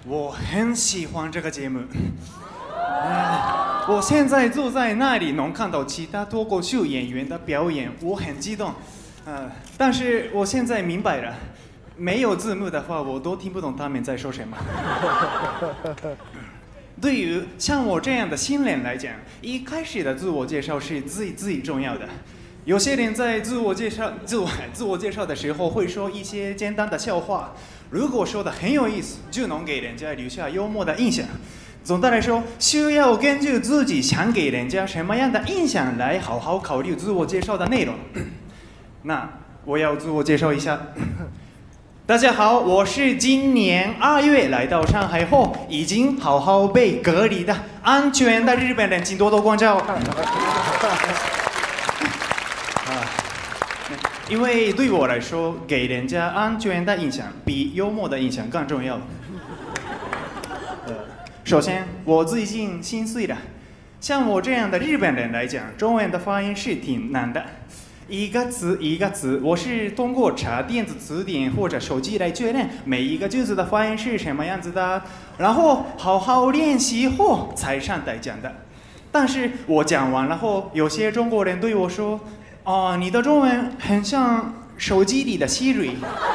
我很喜欢这个节目。我现在坐在那里，能看到其他脱口秀演员的表演，我很激动。但是我现在明白了，没有字幕的话，我都听不懂他们在说什么。对于像我这样的新人来讲，一开始的自我介绍是最重要的。有些人在自我介绍的时候会说一些简单的笑话，如果说的很有意思，就能给人家留下幽默的印象。总的来说，需要根据自己想给人家什么样的印象来好好考虑自我介绍的内容。那我要自我介绍一下。大家好，我是今年2月来到上海后，已经好好被隔离的安全的日本人，请多多关照。因为对我来说，给人家安全的印象比幽默的印象更重要。首先，我最近心碎了。像我这样的日本人来讲，中文的发音是挺难的，一个词一个词，我是通过查电子词典或者手机来确认每一个句子的发音是什么样子的，然后好好练习后才上台讲的。但是我讲完了后，有些中国人对我说：“哦，你的中文很像手机里的 Siri。”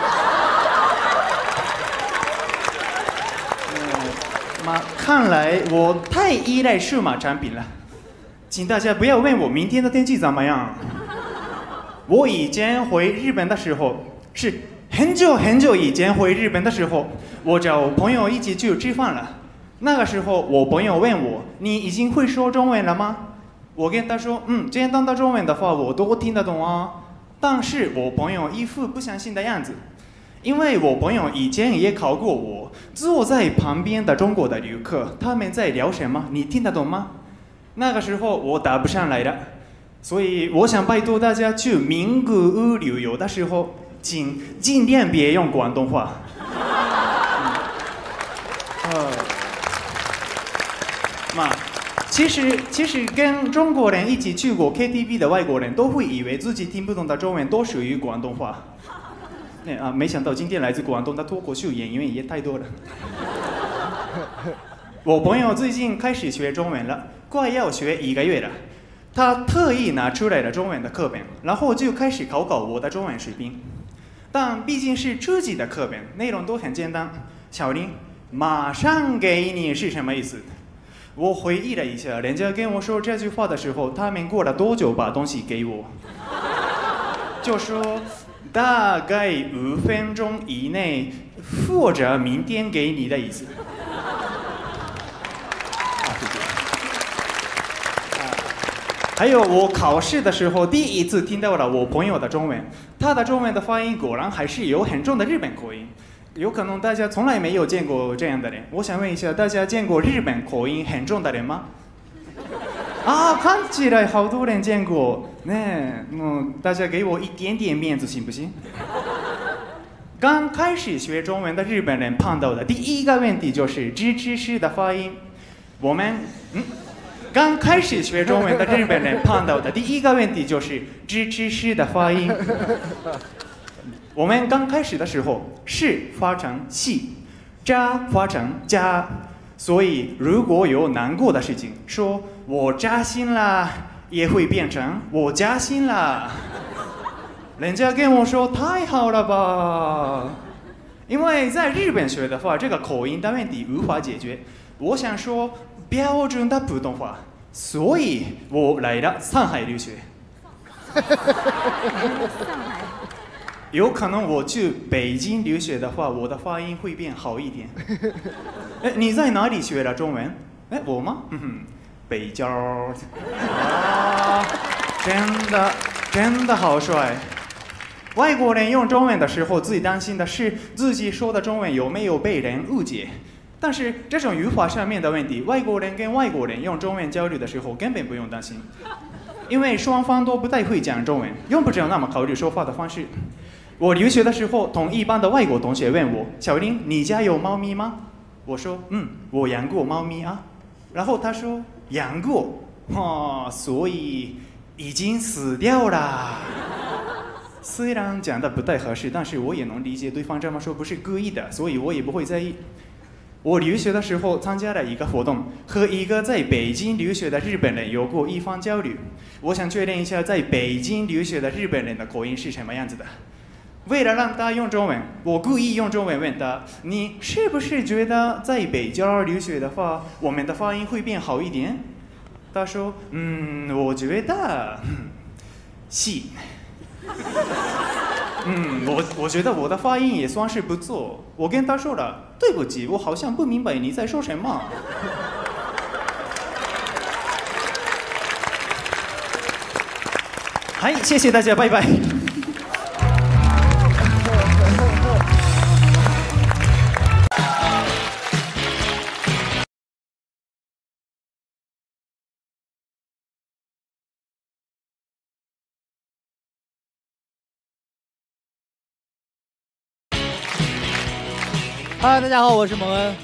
看来我太依赖数码产品了，请大家不要问我明天的天气怎么样。我以前回日本的时候，是很久以前回日本的时候，我找朋友一起去吃饭了。那个时候，我朋友问我：“你已经会说中文了吗？”我跟他说：“简单的中文的话，我都听得懂啊。”但是我朋友一副不相信的样子。因为我朋友以前也考过我，坐在旁边的中国的旅客，他们在聊什么？你听得懂吗？那个时候我答不上来了，所以我想拜托大家去名古屋旅游的时候，请尽量别用广东话。其实跟中国人一起去过 KTV 的外国人都会以为自己听不懂的中文都属于广东话。没想到今天来自广东的脱口秀演员也太多了。我朋友最近开始学中文了，快要学1个月了。他特意拿出来了中文的课本，然后就开始考我的中文水平。但毕竟是初级的课本，内容都很简单。小林，马上给你是什么意思？我回忆了一下，人家跟我说这句话的时候，他们过了多久把东西给我？就说大概5分钟以内，或者明天给你的意思。谢谢。还有我考试的时候，第一次听到了我朋友的中文，他的中文的发音果然还是有很重的日本口音。有可能大家从来没有见过这样的人，我想问一下，大家见过日本口音很重的人吗？看起来好多人见过。大家给我一点点面子行不行？刚开始学中文的日本人碰到的第一个问题就是支持式的发音。刚开始学中文的日本人碰到的第一个问题就是支持式的发音。我们刚开始的时候，是发成细，扎发成加，所以如果有难过的事情，说我扎心了，也会变成我加薪了。人家跟我说太好了吧，因为在日本学的话，这个口音的问题无法解决。我想说标准的普通话，所以我来了上海留学。上海。有可能我去北京留学的话，我的发音会变好一点。你在哪里学的中文？我吗？北京。真的好帅。外国人用中文的时候，最担心的是自己说的中文有没有被人误解。但是这种语法上面的问题，外国人跟外国人用中文交流的时候根本不用担心，因为双方都不太会讲中文，用不着那么考虑说话的方式。我留学的时候，同一班的外国同学问我：“小林，你家有猫咪吗？”我说：“我养过猫咪啊。”然后他说：“养过，所以已经死掉了。”虽然讲的不太合适，但是我也能理解对方这么说不是故意的，所以我也不会在意。 我留学的时候参加了一个活动，和一个在北京留学的日本人有过一番交流。我想确认一下，在北京留学的日本人的口音是什么样子的。为了让他用中文，我故意用中文问他：“你是不是觉得在北京留学的话，我们的发音会变好一点？”他说：“我觉得，是。”我觉得我的发音也算是不错。我跟他说了，对不起，我好像不明白你在说什么。嗨，谢谢大家，拜拜。 嗨，大家好，我是蒙恩。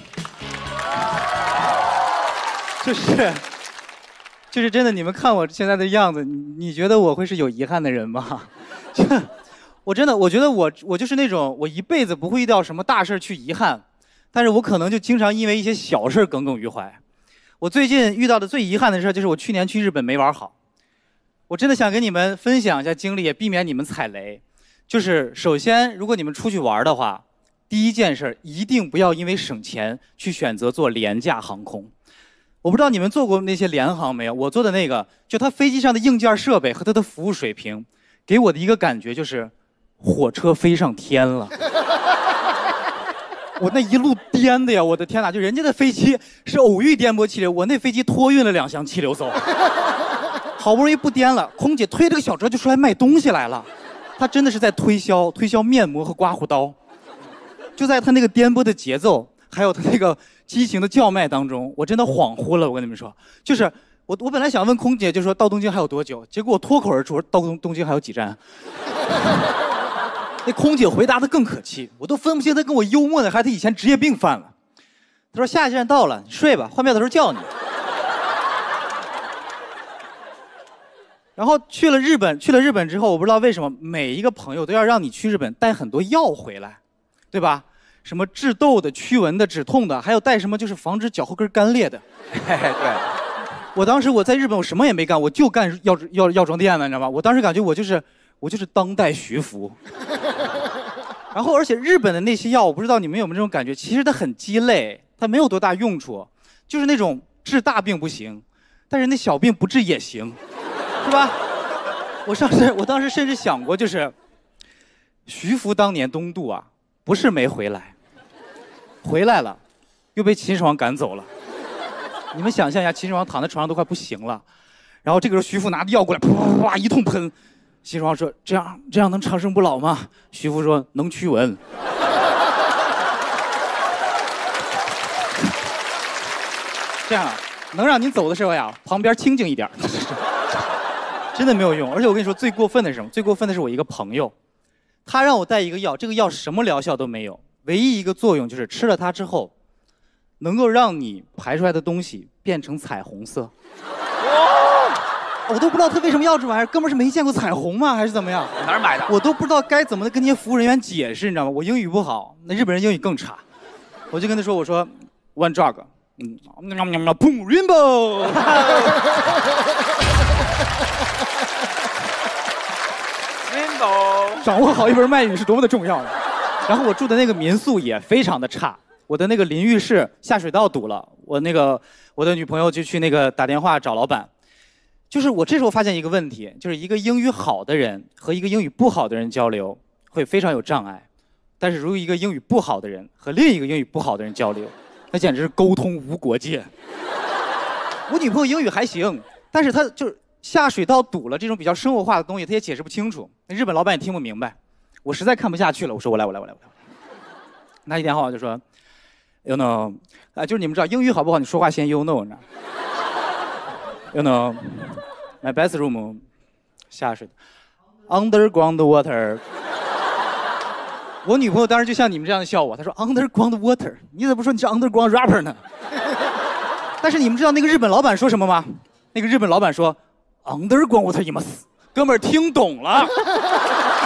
就是真的，你们看我现在的样子，你觉得我会是有遗憾的人吗？我觉得我就是那种我一辈子不会遇到什么大事去遗憾，但是我可能就经常因为一些小事耿耿于怀。我最近遇到的最遗憾的事就是我去年去日本没玩好。我真的想跟你们分享一下经历，也避免你们踩雷。就是首先，如果你们出去玩的话，第一件事一定不要因为省钱去选择坐廉价航空。我不知道你们坐过那些联航没有？我坐的那个，就它飞机上的硬件设备和它的服务水平，给我的一个感觉就是火车飞上天了。我那一路颠的呀，我的天哪！就人家的飞机是偶遇颠簸气流，我那飞机托运了2箱气流走。好不容易不颠了，空姐推着个小车就出来卖东西来了。她真的是在推销面膜和刮胡刀。就在他那个颠簸的节奏，还有他那个激情的叫卖当中，我真的恍惚了。我跟你们说，就是我本来想问空姐，就说到东京还有多久，结果我脱口而出到东京还有几站。那空姐回答的更可气，我都分不清他跟我幽默的还是他以前职业病犯了。他说下一站到了，你睡吧，换票的时候叫你。然后去了日本之后，我不知道为什么每一个朋友都要让你去日本带很多药回来。对吧？什么治痘的、驱蚊的、止痛的，还有带什么就是防止脚后跟干裂的。对，我当时我在日本，我什么也没干，我就干药妆店呢，你知道吗？我当时感觉我就是当代徐福。然后而且日本的那些药，我不知道你们有没有这种感觉，其实它很鸡肋，它没有多大用处，就是那种治大病不行，但是那小病不治也行，是吧？我当时甚至想过，就是徐福当年东渡啊。不是没回来，回来了，又被秦始皇赶走了。你们想象一下，秦始皇躺在床上都快不行了，然后这个时候徐福拿着药过来，啪一通喷。秦始皇说：“这样能长生不老吗？”徐福说：“能驱蚊。”这样能让您走的时候呀，旁边清静一点。真的没有用。而且我跟你说，最过分的是什么？最过分的是我一个朋友。他让我带一个药，这个药什么疗效都没有，唯一一个作用就是吃了它之后，能够让你排出来的东西变成彩虹色。我都不知道他为什么要这玩意儿，哥们儿是没见过彩虹吗？还是怎么样？ 哪儿买的？ 我都不知道该怎么跟那些服务人员解释，你知道吗？我英语不好，那日本人英语更差，我就跟他说，我说 one drug， boom rainbow。掌握好一门外语是多么的重要的。然后我住的那个民宿也非常的差，我的那个淋浴室下水道堵了，我的女朋友就去那个打电话找老板。就是我这时候发现一个问题，就是一个英语好的人和一个英语不好的人交流会非常有障碍，但是如果一个英语不好的人和另一个英语不好的人交流，那简直是沟通无国界。我女朋友英语还行，但是她就是下水道堵了这种比较生活化的东西，她也解释不清楚，那日本老板也听不明白，我实在看不下去了，我说我来。拿起电话我就说 ，You know， 就是你们知道英语好不好，你说话先 you know， 你知道 ？You know，my bathroom 下水，underground water。我女朋友当时就像你们这样笑我，她说 underground water， 你怎么不说你是 underground rapper 呢？但是你们知道那个日本老板说什么吗？那个日本老板说 underground water います，哥们儿听懂了。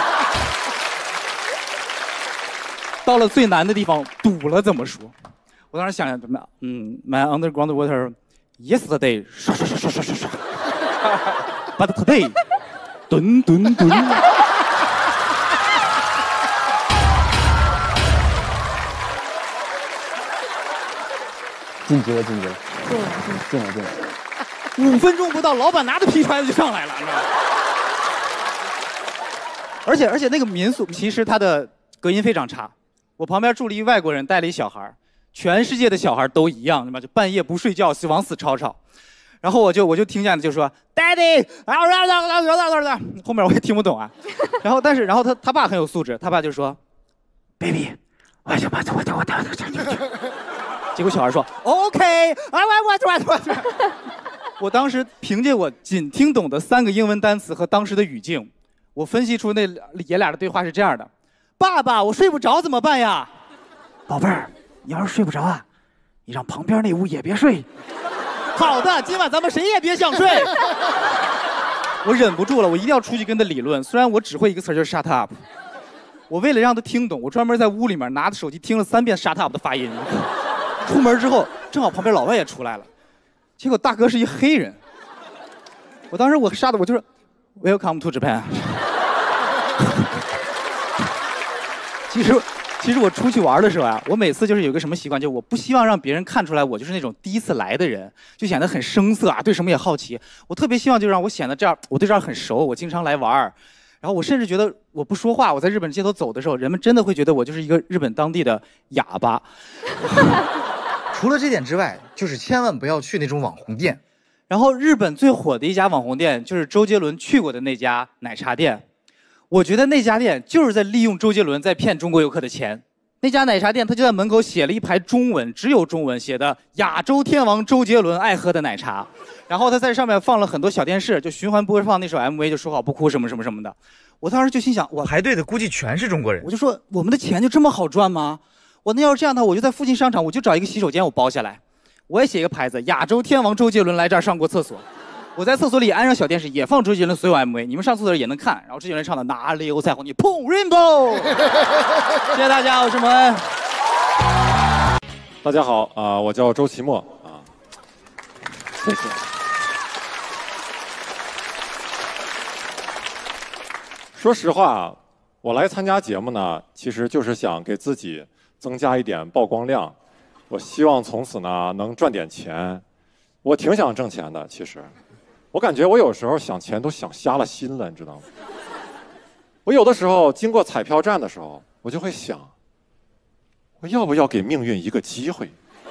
到了最难的地方，堵了怎么说？ 我当时想怎么样，My underground water yesterday 刷刷刷刷刷刷刷，but today 吨吨吨。 晋级了，进了。 5分钟不到，老板拿着皮揣子就上来了，你知道吗？而且那个民宿其实它的隔音非常差。我旁边住了一外国人，带了一小孩，全世界的小孩都一样，对吧？就半夜不睡觉，往死吵。然后我就听见就说 ，Daddy， 后面我也听不懂啊。然后他爸很有素质，他爸就说 ，Baby， 我。结果小孩说 OK， 我当时凭借我仅听懂的3个英文单词和当时的语境，我分析出那爷俩的对话是这样的：爸爸，我睡不着怎么办呀？宝贝儿，你要是睡不着啊，你让旁边那屋也别睡。好的，今晚咱们谁也别想睡。我忍不住了，我一定要出去跟他理论。虽然我只会一个词儿，就是 shut up。我为了让他听懂，我专门在屋里面拿着手机听了3遍 shut up 的发音。出门之后，正好旁边老外也出来了，结果大哥是一黑人。我当时我杀的我就是 Welcome to Japan。其实我出去玩的时候啊，我每次就是有一个什么习惯，就是我不希望让别人看出来我就是那种第一次来的人，就显得很生涩啊，对什么也好奇。我特别希望就让我显得这样，我对这儿很熟，我经常来玩。然后我甚至觉得我不说话，我在日本街头走的时候，人们真的会觉得我就是一个日本当地的哑巴。 除了这点之外，就是千万不要去那种网红店。 然后日本最火的一家网红店就是周杰伦去过的那家奶茶店，我觉得那家店就是在利用周杰伦在骗中国游客的钱。那家奶茶店他就在门口写了一排中文，只有中文写的“亚洲天王周杰伦爱喝的奶茶”，然后他在上面放了很多小电视，就循环播放那首 MV， 就说好不哭什么什么什么的。我当时就心想，我排队的估计全是中国人。 我就说我们的钱就这么好赚吗？我那要是这样的话，我就在附近商场，我就找一个洗手间，我包下来，我也写一个牌子，亚洲天王周杰伦来这儿上过厕所。我在厕所里安上小电视，也放周杰伦所有 MV， 你们上厕所也能看。然后周杰伦唱的哪里有彩虹，你碰 Rainbow。谢谢大家，我是蒙恩。 大家好啊，我叫周奇墨啊，谢谢。说实话，我来参加节目呢，其实就是想给自己增加一点曝光量。我希望从此呢能赚点钱。我挺想挣钱的，其实，我感觉我有时候想钱都想瞎了心了，你知道吗？我有的时候经过彩票站的时候，我就会想，我要不要给命运一个机会？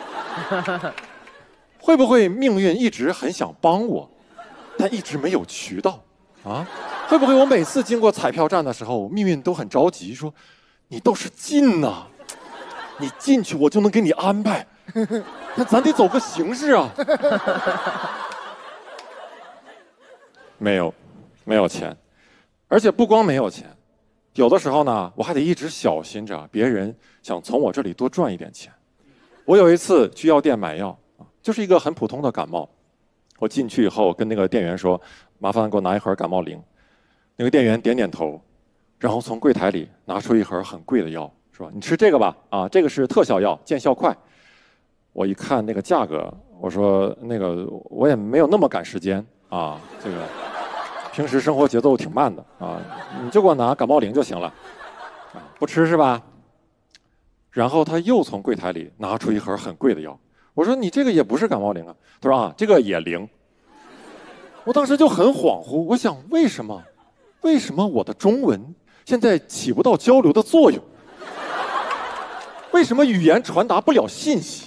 会不会命运一直很想帮我，但一直没有渠道啊？会不会我每次经过彩票站的时候，命运都很着急，说你倒是进呐，你进去我就能给你安排，那咱得走个形式啊。没有钱，而且不光没有钱，有的时候呢，我还得一直小心着别人想从我这里多赚一点钱。我有一次去药店买药，就是一个很普通的感冒，我进去以后跟那个店员说，麻烦给我拿一盒感冒灵。那个店员点点头，然后从柜台里拿出一盒很贵的药，说你吃这个吧，啊，这个是特效药，见效快。我一看那个价格，我说那个我也没有那么赶时间啊，这个平时生活节奏挺慢的啊，你就给我拿感冒灵就行了，啊，不吃是吧？然后他又从柜台里拿出一盒很贵的药，我说你这个也不是感冒灵啊，他说啊，这个也灵。我当时就很恍惚，我想为什么我的中文现在起不到交流的作用？为什么语言传达不了信息？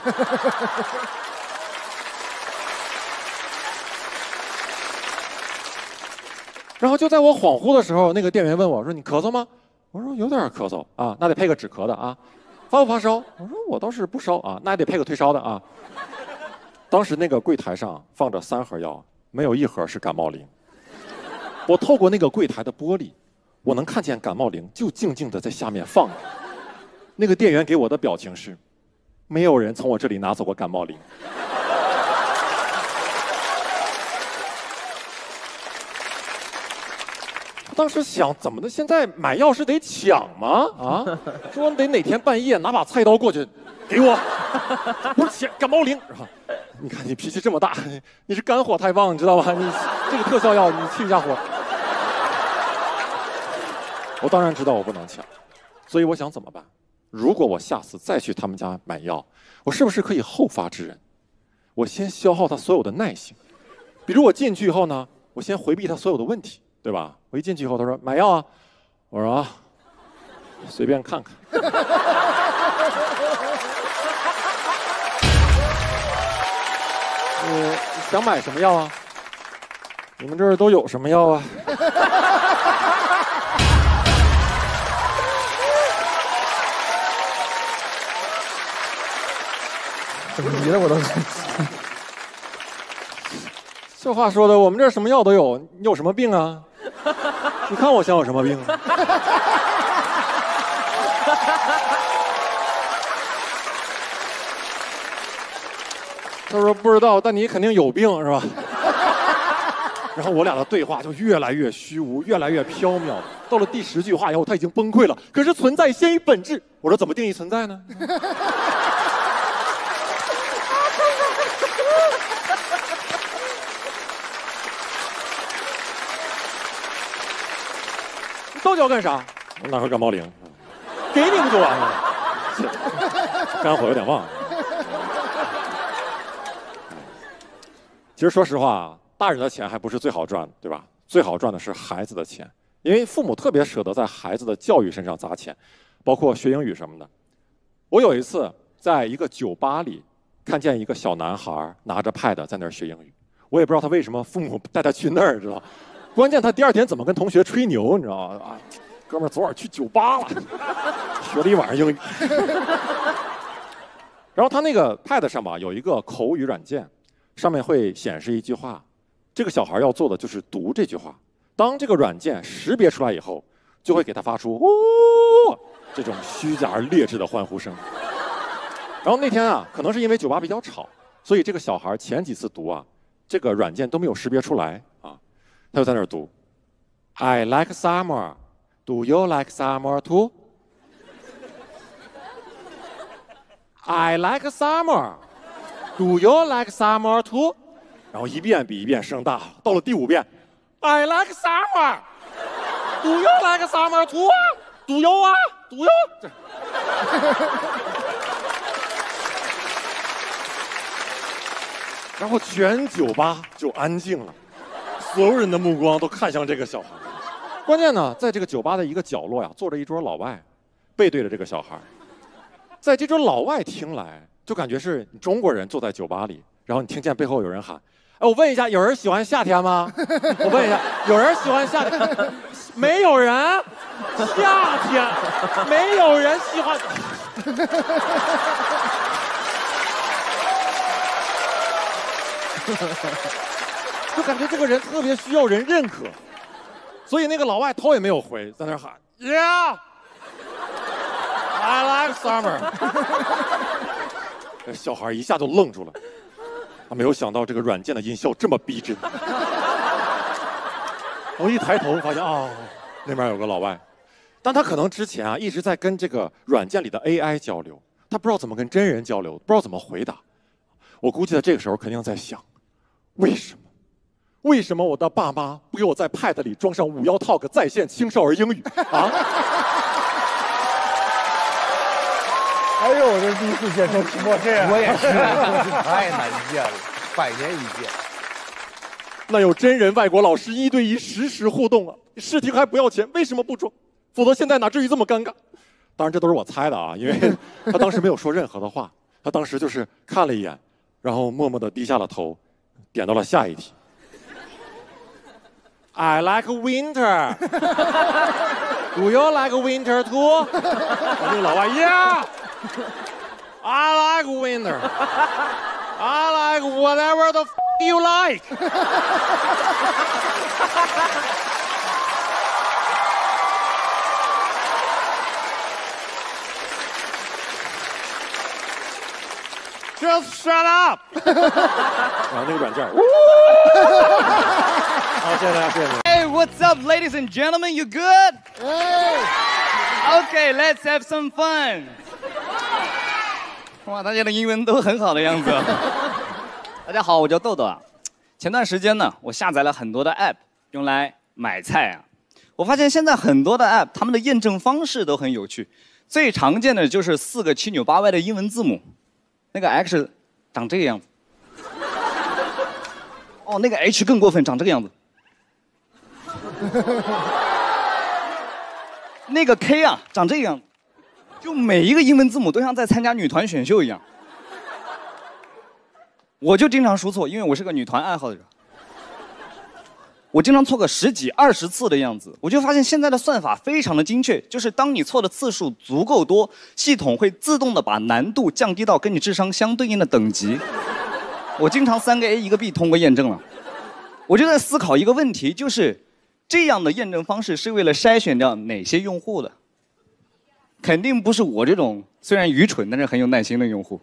然后就在我恍惚的时候，那个店员问我说：“你咳嗽吗？”我说：“有点咳嗽啊，那得配个止咳的啊。”发不发烧？我说：“我倒是不烧啊，那也得配个退烧的啊。”当时那个柜台上放着3盒药，没有1盒是感冒灵。我透过那个柜台的玻璃，我能看见感冒灵就静静的在下面放着。那个店员给我的表情是：没有人从我这里拿走过感冒灵。当时想，怎么的？现在买药是得抢吗？啊，说得哪天半夜拿把菜刀过去给我，不是钱，感冒灵是吧？你看你脾气这么大，你是肝火太旺，你知道吧？你这个特效药，你去一下火。我当然知道我不能抢，所以我想怎么办？如果我下次再去他们家买药，我是不是可以后发制人？我先消耗他所有的耐性，比如我进去以后呢，我先回避他所有的问题，对吧？我一进去以后，他说买药啊，我说啊，随便看看。想买什么药啊？你们这儿都有什么药啊？ 怎么急了我都？ 这话说的，我们这儿什么药都有，你有什么病啊？你看我像有什么病啊？他说不知道，但你肯定有病是吧？然后我俩的对话就越来越虚无，越来越缥缈。到了第10句话以后，他已经崩溃了。可是存在先于本质，我说怎么定义存在呢？你到底要干啥？我拿盒感冒灵，给你不就完了？肝火有点旺。其实说实话，大人的钱还不是最好赚的，对吧？最好赚的是孩子的钱，因为父母特别舍得在孩子的教育身上砸钱，包括学英语什么的。我有一次在一个酒吧里看见一个小男孩拿着 pad 在那儿学英语，我也不知道他为什么父母带他去那儿，知道？关键他第2天怎么跟同学吹牛，你知道吗？啊，哥们儿昨晚去酒吧了，学了一晚上英语。然后他那个 pad 上吧有一个口语软件。上面会显示一句话，这个小孩要做的就是读这句话。当这个软件识别出来以后，就会给他发出“哦”这种虚假而劣质的欢呼声。然后那天啊，可能是因为酒吧比较吵，所以这个小孩前几次读啊，这个软件都没有识别出来啊，他就在那儿读 ：“I like summer, do you like summer too? I like summer.Do you like summer too？ 然后一遍比一遍声大，到了第5遍 ，I like summer。Do you like summer too？ Do you 啊 ？Do you？ 然后全酒吧就安静了，所有人的目光都看向这个小孩。关键呢，在这个酒吧的一个角落呀，坐着一桌老外，背对着这个小孩。在这桌老外听来。就感觉是你中国人坐在酒吧里，然后你听见背后有人喊：“哎，我问一下，有人喜欢夏天吗？”我问一下，有人喜欢夏天？没有人。夏天，没有人喜欢。就感觉这个人特别需要人认可，所以那个老外头也没有回，在那儿喊 ：“Yeah，I like summer。”小孩一下就愣住了，他没有想到这个软件的音效这么逼真。我一抬头发现啊，那边有个老外，但他可能之前啊一直在跟这个软件里的 AI 交流，他不知道怎么跟真人交流，不知道怎么回答。我估计在这个时候肯定在想，为什么？为什么我的爸妈不给我在 Pad 里装上51 Talk 在线青少儿英语啊？ 哎呦，我这第一次见说直播这样， 我也是，太难见了，100年一见。 那有真人外国老师1对1实时互动啊，试听还不要钱，为什么不装？否则现在哪至于这么尴尬？当然这都是我猜的啊，因为他当时没有说任何的话，他当时就是看了一眼，然后默默地低下了头，点到了下一题。I like winter. Do you like winter too? 那个老外 ，Yeah. I like winter. I like whatever the you like. ，Just shut up. 然后那个软件，好，谢谢大家，谢谢你。 Hey, what's up, ladies and gentlemen? You good? Hey. Okay, let's have some fun. 哇，大家的英文都很好的样子。大家好，我叫豆豆啊。前段时间呢，我下载了很多的 app 用来买菜啊。我发现现在很多的 app 他们的验证方式都很有趣，最常见的就是4个7扭8歪的英文字母，那个 X 长这个样子。哦，那个 H 更过分，长这个样子。那个 K 啊，长这个样子。就每一个英文字母都像在参加女团选秀一样。我就经常输错，因为我是个女团爱好者。我经常错个10几20次的样子。我就发现现在的算法非常的精确，就是当你错的次数足够多，系统会自动的把难度降低到跟你智商相对应的等级。我经常3个 A 1个 B 通过验证了。我就在思考一个问题，就是这样的验证方式是为了筛选掉哪些用户的？肯定不是我这种虽然愚蠢但是很有耐心的用户。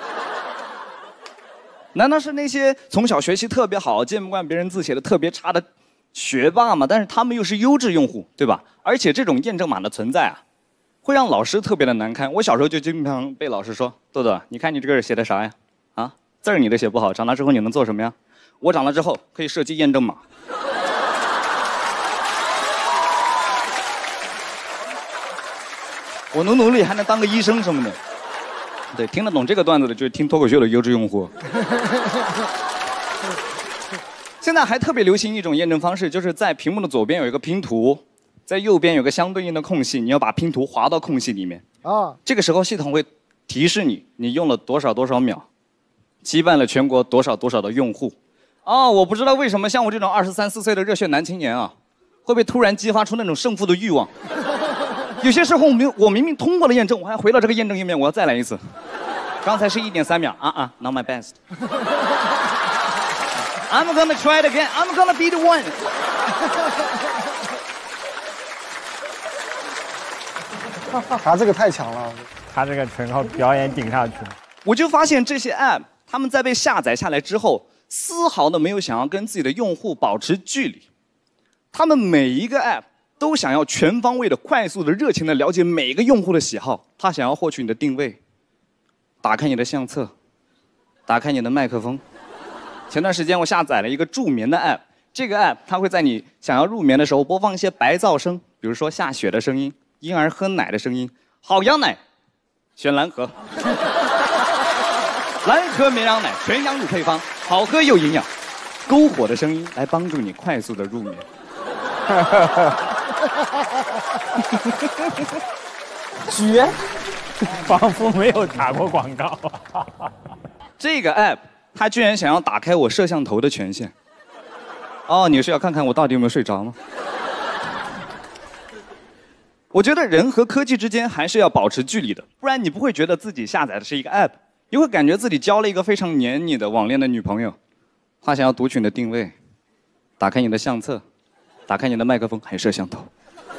难道是那些从小学习特别好、见不惯别人字写的特别差的学霸吗？但是他们又是优质用户，对吧？而且这种验证码的存在啊，会让老师特别的难堪。我小时候就经常被老师说：“豆豆，你看你这个写的啥呀？啊，字儿你都写不好，长大之后你能做什么呀？”我长大之后可以设计验证码。我能努力，还能当个医生什么的。对，听得懂这个段子的，就是听脱口秀的优质用户。现在还特别流行一种验证方式，就是在屏幕的左边有一个拼图，在右边有个相对应的空隙，你要把拼图划到空隙里面。啊，这个时候系统会提示你，你用了多少多少秒，击败了全国多少多少的用户。哦，我不知道为什么像我这种23、24岁的热血男青年啊，会被突然激发出那种胜负的欲望。有些时候我明明通过了验证，我还回到这个验证页面，我要再来一次。刚才是1.3秒，not my best. I'm gonna try it again. I'm gonna be the one. 他这个太强了， 他这个纯靠表演顶上去。 我就发现这些 app， 他们在被下载下来之后，丝毫的没有想要跟自己的用户保持距离。他们每一个 app 都想要全方位的、快速的、热情的了解每个用户的喜好。他想要获取你的定位，打开你的相册，打开你的麦克风。前段时间我下载了一个助眠的 app， 这个 app 它会在你想要入眠的时候播放一些白噪声，比如说下雪的声音、婴儿喝奶的声音。好羊奶，选蓝盒。蓝盒绵羊奶，全羊乳配方，好喝又营养。篝火的声音来帮助你快速的入眠。 绝，仿佛没有打过广告。 这个 app 它居然想要打开我摄像头的权限。哦，你是要看看我到底有没有睡着吗？我觉得人和科技之间还是要保持距离的，不然你不会觉得自己下载的是一个 app， 你会感觉自己交了一个非常黏你的网恋的女朋友。她想要读取你的定位，打开你的相册，打开你的麦克风，还有摄像头，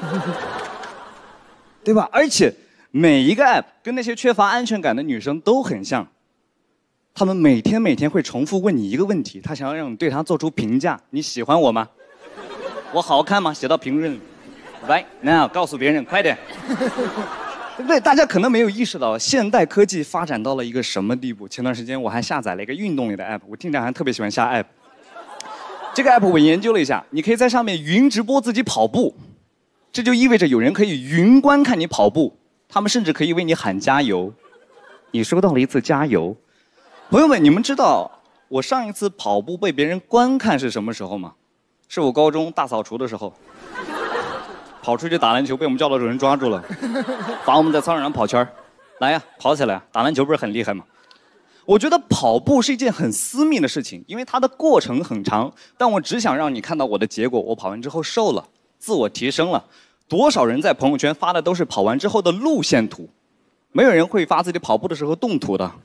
对吧？而且每一个 app 跟那些缺乏安全感的女生都很像，她们每天会重复问你一个问题，她想要让你对她做出评价：你喜欢我吗？我好看吗？写到评论里。Right now， 告诉别人，快点，对不对？大家可能没有意识到，现代科技发展到了一个什么地步。前段时间我还下载了一个运动类的 app， 我经常还特别喜欢下 app。这个 app 我研究了一下，你可以在上面云直播自己跑步，这就意味着有人可以云观看你跑步，他们甚至可以为你喊加油。你收到了一次加油。朋友们，你们知道我上一次跑步被别人观看是什么时候吗？是我高中大扫除的时候。跑出去打篮球被我们教导主任抓住了，罚我们在操场上跑圈。来呀，跑起来！打篮球不是很厉害吗？我觉得跑步是一件很私密的事情，因为它的过程很长，但我只想让你看到我的结果。我跑完之后瘦了，自我提升了。多少人在朋友圈发的都是跑完之后的路线图，没有人会发自己跑步的时候动图的。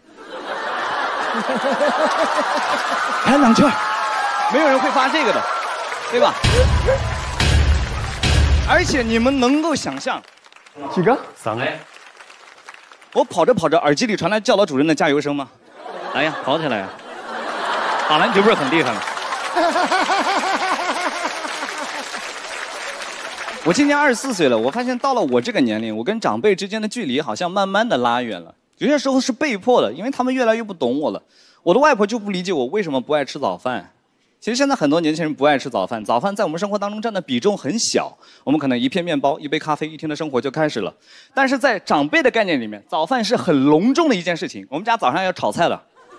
开两圈，没有人会发这个的，对吧？而且你们能够想象， 几个 3个， 我跑着跑着，耳机里传来教导主任的加油声吗？来呀，跑起来呀！打篮球不是很厉害吗？我今年24岁了，我发现到了我这个年龄，我跟长辈之间的距离好像慢慢的拉远了。 有些时候是被迫的，因为他们越来越不懂我了。我的外婆就不理解我为什么不爱吃早饭。其实现在很多年轻人不爱吃早饭，早饭在我们生活当中占的比重很小，我们可能一片面包、一杯咖啡，一天的生活就开始了。但是在长辈的概念里面，早饭是很隆重的一件事情。我们家早上要炒菜了，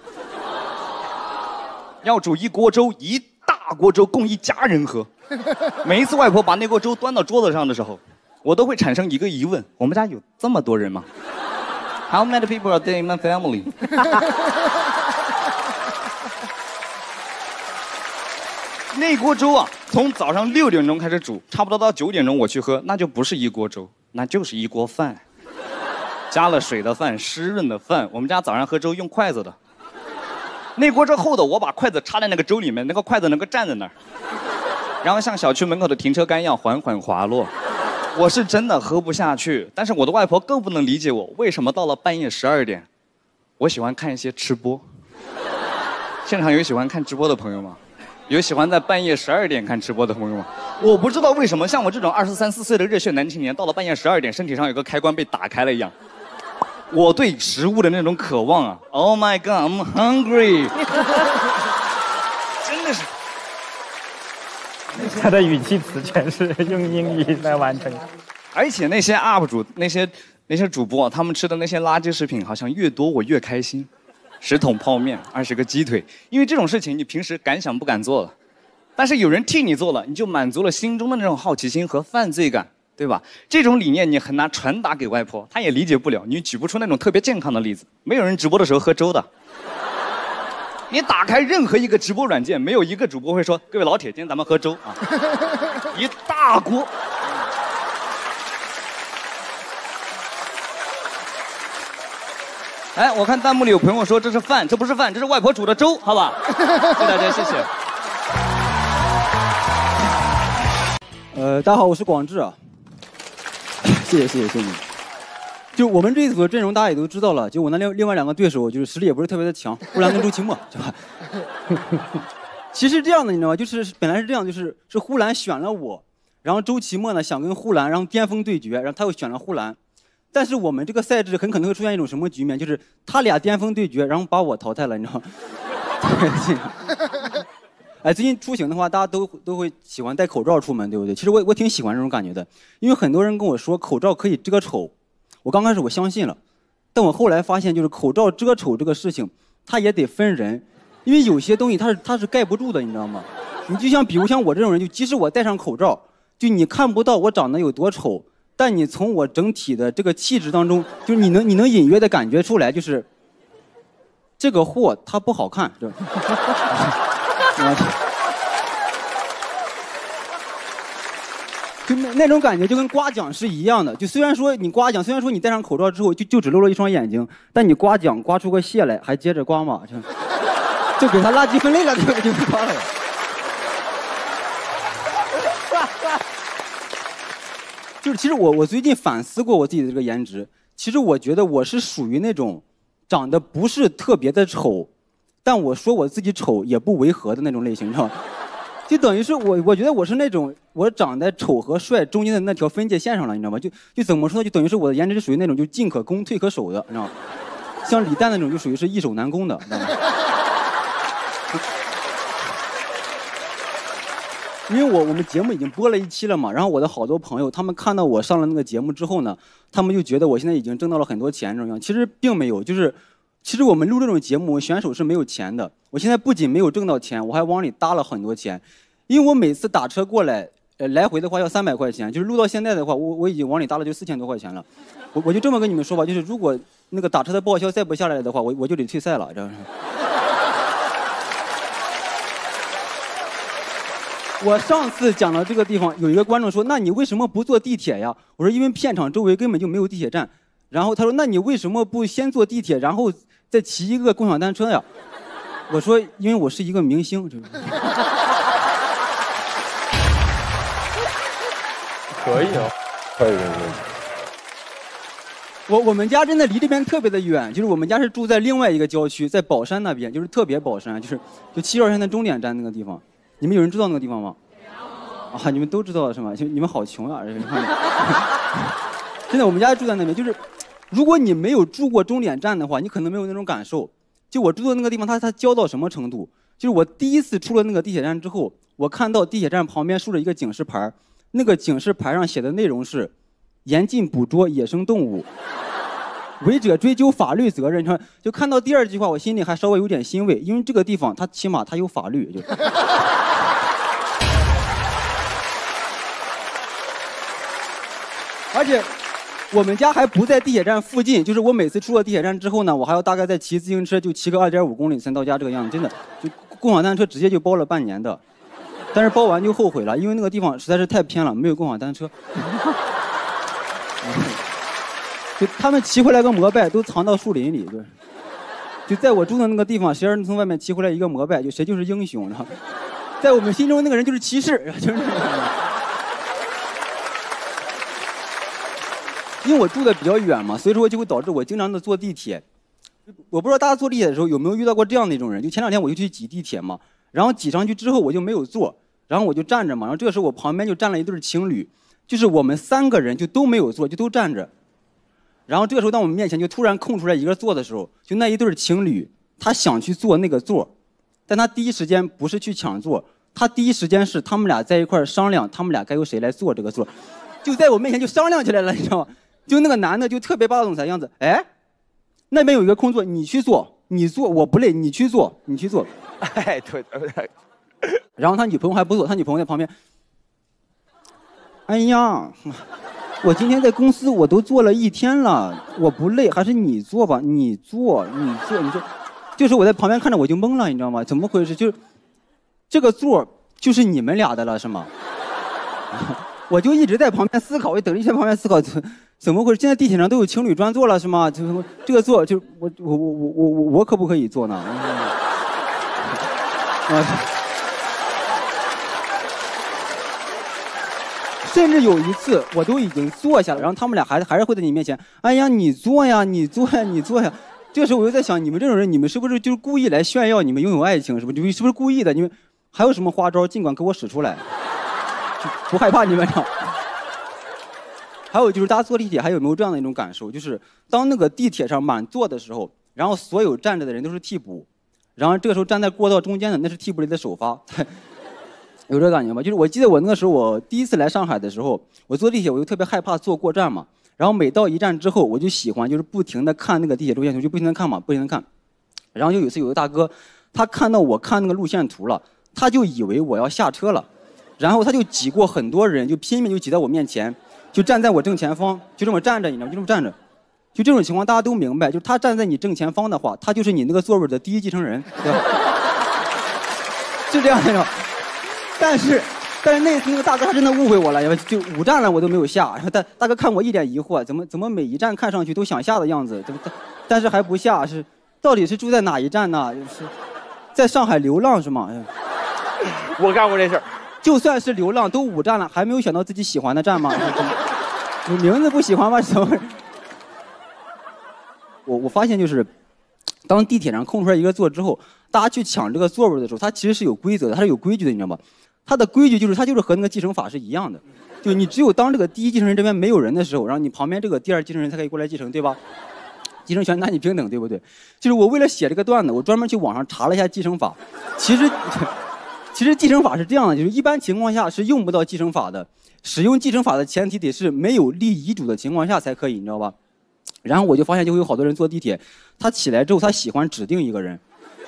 要煮一锅粥，一大锅粥供一家人喝。每一次外婆把那锅粥端到桌子上的时候，我都会产生一个疑问：我们家有这么多人吗 ？How many people are there in my family？ 那锅粥啊，从早上6点钟开始煮，差不多到9点钟我去喝，那就不是一锅粥，那就是一锅饭，加了水的饭，湿润的饭。我们家早上喝粥用筷子的，那锅粥厚的，我把筷子插在那个粥里面，那个筷子能够站在那儿，然后像小区门口的停车杆一样缓缓滑落。我是真的喝不下去，但是我的外婆更不能理解我为什么到了半夜12点，我喜欢看一些吃播。现场有喜欢看直播的朋友吗？有喜欢在半夜12点看直播的朋友吗？我不知道为什么，像我这种23、24岁的热血男青年，到了半夜12点，身体上有个开关被打开了一样。我对食物的那种渴望啊 ！Oh my God, I'm hungry！ 真的是。 他的语气词全是用英语来完成。 而且那些 UP 主、那些主播，他们吃的那些垃圾食品，好像越多我越开心。10桶泡面，20个鸡腿，因为这种事情你平时敢想不敢做了，但是有人替你做了，你就满足了心中的那种好奇心和犯罪感，对吧？这种理念你很难传达给外婆，她也理解不了。你举不出那种特别健康的例子，没有人直播的时候喝粥的。你打开任何一个直播软件，没有一个主播会说：“各位老铁，今天咱们喝粥啊！”一大锅。哎，我看弹幕里有朋友说这是饭，这不是饭，这是外婆煮的粥，好吧？谢谢大家，谢谢。 大家好，我是广志啊。谢谢你。就我们这一组的阵容，大家也都知道了。就我那另外2个对手，就是实力也不是特别的强，呼兰跟周奇墨，对吧？其实这样的，你知道吗？就是本来是这样，是呼兰选了我，然后周奇墨呢想跟呼兰然后巅峰对决，然后他又选了呼兰。但是我们这个赛制很可能会出现一种什么局面，就是他俩巅峰对决，然后把我淘汰了，你知道吗？哎，最近出行的话，大家都会喜欢戴口罩出门，对不对？其实我挺喜欢这种感觉的，因为很多人跟我说口罩可以遮丑，我刚开始我相信了，但我后来发现，就是口罩遮丑这个事情，它也得分人，因为有些东西它是盖不住的，你知道吗？你就像比如像我这种人，就即使我戴上口罩，就你看不到我长得有多丑。但你从我整体的这个气质当中，就是你能隐约的感觉出来，就是这个货它不好看，对吧？就那种感觉就跟刮奖是一样的。就虽然说你刮奖，虽然说你戴上口罩之后就只露了一双眼睛，但你刮奖刮出个蟹来，还接着刮嘛，就给他垃圾分类了，就不刮了。就是其实我最近反思过我自己的这个颜值，其实我觉得我是属于那种长得不是特别的丑，但我说我自己丑也不违和的那种类型，你知道吗？就等于是我觉得我是那种我长在丑和帅中间的那条分界线上了，你知道吗？就怎么说呢？就等于是我的颜值是属于那种就进可攻退可守的，你知道吗？像李诞那种就属于是易守难攻的，你知道吗？因为我们节目已经播了1期了嘛，然后我的好多朋友他们看到我上了那个节目之后呢，他们就觉得我现在已经挣到了很多钱这种样，其实并没有，就是其实我们录这种节目，选手是没有钱的。我现在不仅没有挣到钱，我还往里搭了很多钱，因为我每次打车过来，来回的话要300块钱，就是录到现在的话，我已经往里搭了就4000多块钱了。我就这么跟你们说吧，就是如果那个打车的报销再不下来的话，我就得退赛了，这样。我上次讲到这个地方，有一个观众说：“那你为什么不坐地铁呀？”我说：“因为片场周围根本就没有地铁站。”然后他说：“那你为什么不先坐地铁，然后再骑一个共享单车呀？”我说：“因为我是一个明星。” 可以哦，可以。 我们家真的离这边特别的远，就是我们家是住在另外一个郊区，在宝山那边，就是特别宝山，就7号线的终点站那个地方。你们有人知道那个地方吗？啊，你们都知道是吗？就你们好穷啊！真的，我们家住在那边，就是如果你没有住过终点站的话，你可能没有那种感受。就我住的那个地方，它焦到什么程度？就是我第一次出了那个地铁站之后，我看到地铁站旁边竖着一个警示牌，那个警示牌上写的内容是严禁捕捉野生动物，违者追究法律责任。就看到第二句话，我心里还稍微有点欣慰，因为这个地方它起码它有法律。就而且我们家还不在地铁站附近，就是我每次出了地铁站之后呢，我还要大概再骑自行车，就骑个2.5公里才到家这个样子。真的，就共享单车直接就包了半年的，但是包完就后悔了，因为那个地方实在是太偏了，没有共享单车。就他们骑回来个摩拜都藏到树林里，就在我住的那个地方，谁要是从外面骑回来一个摩拜，就谁就是英雄，在我们心中那个人就是骑士，就是。因为我住的比较远嘛，所以说就会导致我经常的坐地铁。我不知道大家坐地铁的时候有没有遇到过这样的一种人，就前2天我就去挤地铁嘛，然后挤上去之后我就没有坐，然后我就站着嘛，然后这个时候我旁边就站了一对情侣，就是我们3个人就都没有坐，就都站着。然后这个时候当我们面前就突然空出来一个座的时候，就那一对情侣他想去坐那个座，但他第一时间不是去抢座，他第一时间是他们俩在一块商量他们俩该由谁来坐这个座，就在我面前就商量起来了，你知道吗？就那个男的就特别霸道总裁样子，哎，那边有一个空座，你去坐，你坐，我不累，你去坐，你去坐。 哎，对。 然后他女朋友还不坐，他女朋友在旁边。哎呀，我今天在公司我都坐了1天了，我不累，还是你坐吧，你坐。就是我在旁边看着我就懵了，你知道吗？怎么回事？就是这个座就是你们俩的了，是吗？我就一直在旁边思考，我等着一直在旁边思考，怎么回事？现在地铁上都有情侣专座了，是吗？这个座就我可不可以坐呢？甚至有一次我都已经坐下了，然后他们俩还是会在你面前，哎呀，你坐呀，你坐呀，你坐呀。这个时候我就在想，你们这种人，你们是不是就是故意来炫耀你们拥有爱情？是不是？你们是不是故意的？你们还有什么花招，尽管给我使出来。不害怕你们了。还有就是大家坐地铁还有没有这样的一种感受，就是当那个地铁上满座的时候，然后所有站着的人都是替补，然后这个时候站在过道中间的那是替补里的首发，有这个感觉吗？就是我记得我那个时候我第一次来上海的时候，我坐地铁我就特别害怕坐过站嘛，然后每到一站之后，我就喜欢就是不停的看那个地铁路线图，就不停的看嘛，不停的看，然后就有一次有个大哥，他看到我看那个路线图了，他就以为我要下车了。然后他就挤过很多人，就拼命就挤在我面前，就站在我正前方，就这么站着，你知道吗？就这么站着，就这种情况大家都明白，就是他站在你正前方的话，他就是你那个座位的第一继承人，对吧？是这样的。但是那次那个大哥他真的误会我了，就5站了我都没有下，然后大哥看我一脸疑惑，怎么每一站看上去都想下的样子，但是还不下，是到底是住在哪一站呢？是在上海流浪是吗？ 我干过这事儿。 就算是流浪，都5站了，还没有选到自己喜欢的站吗？你名字不喜欢吗？什么？我发现就是，当地铁上空出来一个座之后，大家去抢这个座位的时候，它其实是有规则的，它是有规矩的，你知道吗？它的规矩就是它就是和那个继承法是一样的，就你只有当这个第一继承人这边没有人的时候，然后你旁边这个第2继承人才可以过来继承，对吧？继承权男女平等，对不对？就是我为了写这个段子，我专门去网上查了一下继承法，其实继承法是这样的，就是一般情况下是用不到继承法的，使用继承法的前提得是没有立遗嘱的情况下才可以，你知道吧？然后我就发现就会有好多人坐地铁，他起来之后他喜欢指定一个人，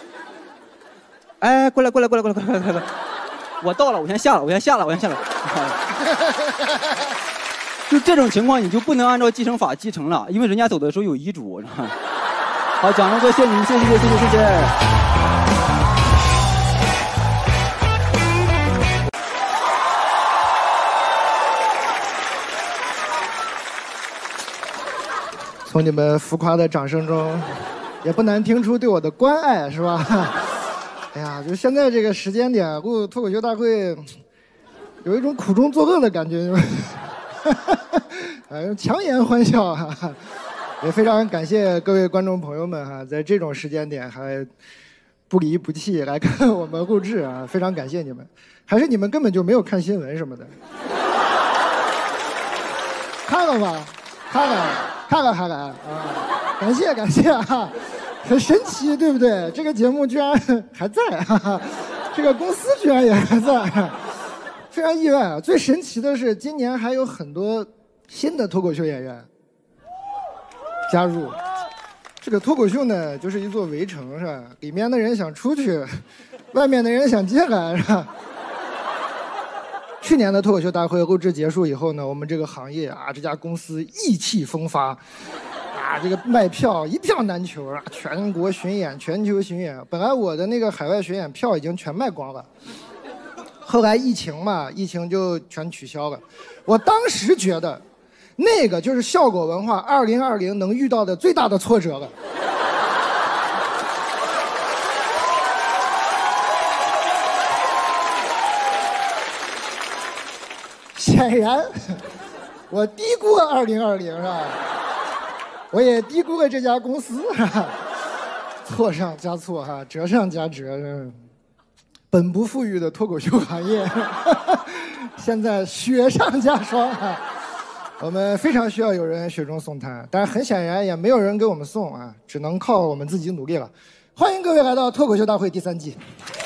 哎，过来，我到了，我先下了。就这种情况你就不能按照继承法继承了，因为人家走的时候有遗嘱。好，讲这么多，谢谢你们，谢谢。 从你们浮夸的掌声中，也不难听出对我的关爱，是吧？哎呀，就现在这个时间点，录脱口秀大会，有一种苦中作乐的感觉，强颜欢笑哈。也非常感谢各位观众朋友们哈，在这种时间点还不离不弃来看我们录制啊，非常感谢你们。还是你们根本就没有看新闻什么的？看了吗？ 看看啊！感谢啊，很神奇，对不对？这个节目居然还在，这个公司居然也还在，非常意外啊！最神奇的是，今年还有很多新的脱口秀演员加入。这个脱口秀呢，就是一座围城，是吧？里面的人想出去，外面的人想进来，是吧？去年的脱口秀大会录制结束以后呢，我们这个行业啊，这家公司意气风发，啊，这个卖票一票难求啊，全国巡演、全球巡演。本来我的那个海外巡演票已经全卖光了，后来疫情嘛，疫情就全取消了。我当时觉得，那个就是笑果文化2020能遇到的最大的挫折了。显然，我低估了2020，是吧？我也低估了这家公司，是吧？错上加错，哈，折上加折，本不富裕的脱口秀行业，现在雪上加霜啊！我们非常需要有人雪中送炭，但是很显然也没有人给我们送啊，只能靠我们自己努力了。欢迎各位来到脱口秀大会第3季。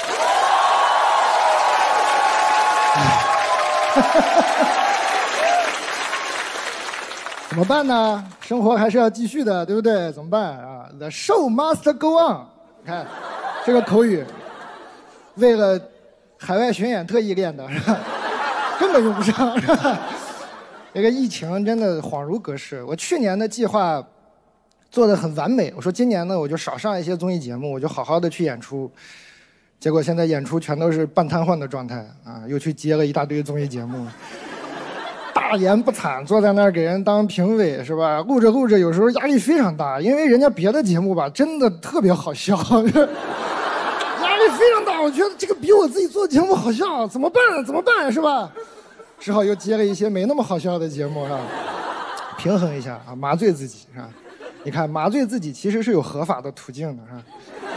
怎么办呢？生活还是要继续的，对不对？怎么办啊 ？The show must go on。你看，这个口语，为了海外巡演特意练的，是吧？根本用不上，是吧？这个疫情真的恍如隔世。我去年的计划做得很完美，我说今年呢，我就少上一些综艺节目，我就好好的去演出。结果现在演出全都是半瘫痪的状态啊，又去接了一大堆综艺节目，大言不惭坐在那儿给人当评委，是吧？录着录着，有时候压力非常大，因为人家别的节目吧，真的特别好笑，压力非常大。我觉得这个比我自己做节目好笑，怎么办？怎么办？是吧？只好又接了一些没那么好笑的节目，是吧？平衡一下啊，麻醉自己，是吧？你看，麻醉自己其实是有合法的途径的，是吧？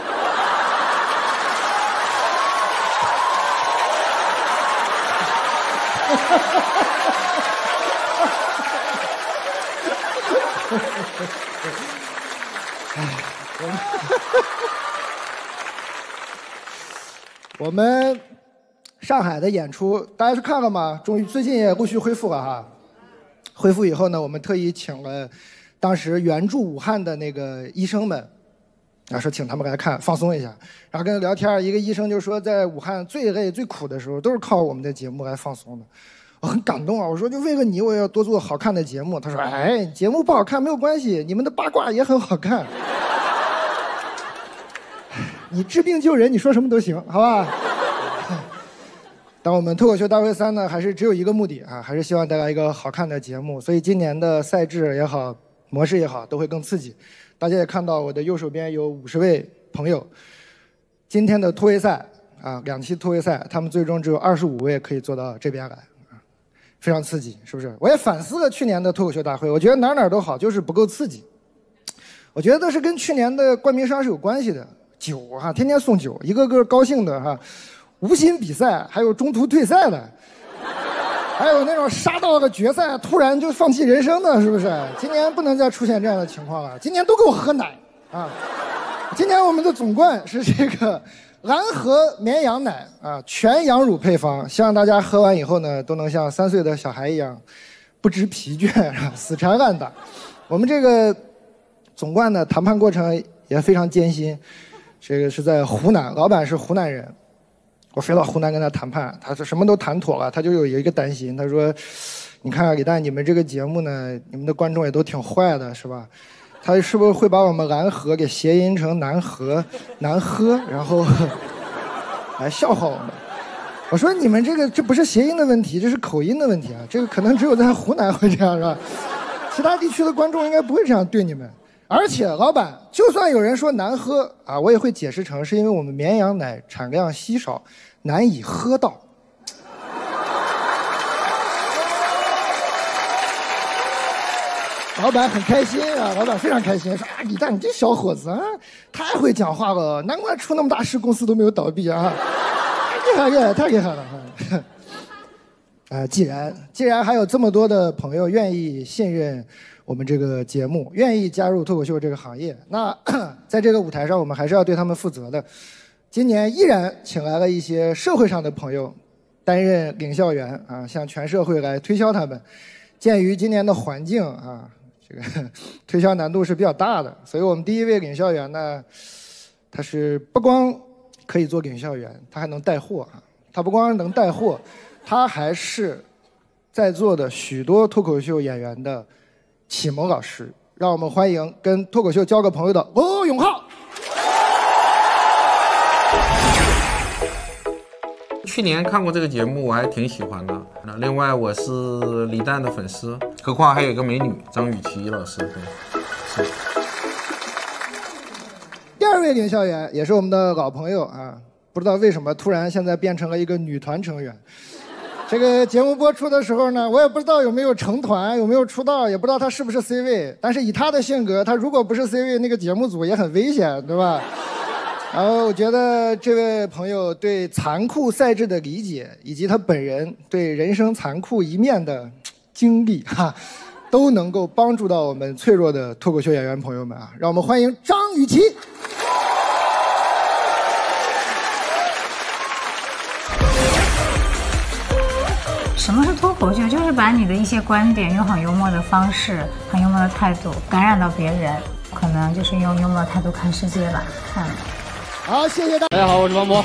我们上海的演出大家去看了吗？终于最近也陆续恢复了哈。恢复以后呢，我们特意请了当时援助武汉的那个医生们，说请他们来看放松一下。然后跟他聊天，一个医生就说，在武汉最累最苦的时候，都是靠我们的节目来放松的。我很感动啊！我说就为了你，我也要多做好看的节目。他说：“哎，节目不好看没有关系，你们的八卦也很好看。你治病救人，你说什么都行，好吧？”但我们脱口秀大会3呢，还是只有一个目的啊，还是希望带来一个好看的节目。所以今年的赛制也好，模式也好，都会更刺激。大家也看到我的右手边有50位朋友。今天的突围赛啊，2期突围赛，他们最终只有25位可以坐到这边来。非常刺激，是不是？我也反思了去年的脱口秀大会，我觉得哪都好，就是不够刺激。我觉得是跟去年的冠名商是有关系的，酒哈，天天送酒，一个个高兴的哈，无心比赛，还有中途退赛的，还有那种杀到了决赛突然就放弃人生的，是不是？今年不能再出现这样的情况了，今年都给我喝奶啊！今年我们的总冠是这个蓝河绵羊奶啊，全羊乳配方，希望大家喝完以后呢，都能像3岁的小孩一样，不知疲倦，死缠烂打。我们这个总冠的谈判过程也非常艰辛，这个是在湖南，老板是湖南人，我飞到湖南跟他谈判，他说什么都谈妥了，他就有一个担心，他说：“你看李诞，你们这个节目呢，你们的观众也都挺坏的，是吧？”他是不是会把我们蓝河给谐音成难喝难喝，然后来笑话我们？我说你们这不是谐音的问题，这是口音的问题啊！这个可能只有在湖南会这样，是吧？其他地区的观众应该不会这样对你们。而且老板，就算有人说难喝啊，我也会解释成是因为我们绵羊奶产量稀少，难以喝到。老板很开心啊，老板非常开心，说：“啊，李诞，你这小伙子啊，太会讲话了，难怪出那么大事，公司都没有倒闭啊，太厉害了，太厉害了！” 既然还有这么多的朋友愿意信任我们这个节目，愿意加入脱口秀这个行业，那在这个舞台上，我们还是要对他们负责的。今年依然请来了一些社会上的朋友担任领笑员啊，向全社会来推销他们。鉴于今年的环境啊，这个推销难度是比较大的，所以我们第一位领笑员呢，他是不光可以做领笑员，他还能带货啊。他不光能带货，他还是在座的许多脱口秀演员的启蒙老师。让我们欢迎跟脱口秀交个朋友的罗永浩。 去年看过这个节目，我还挺喜欢的。另外，我是李诞的粉丝，何况还有一个美女张雨绮老师。对，是。 第二位领笑员也是我们的老朋友啊，不知道为什么突然现在变成了一个女团成员。这个节目播出的时候呢，我也不知道有没有成团，有没有出道，也不知道他是不是 C 位。但是以他的性格，他如果不是 C 位，那个节目组也很危险，对吧？然后我觉得这位朋友对残酷赛制的理解，以及他本人对人生残酷一面的经历哈，都能够帮助到我们脆弱的脱口秀演员朋友们啊！让我们欢迎张雨绮。 什么是脱口秀？就是把你的一些观点用很幽默的方式、很幽默的态度感染到别人，可能就是用幽默的态度看世界吧。 好，谢谢大家。 大家好，我是王博。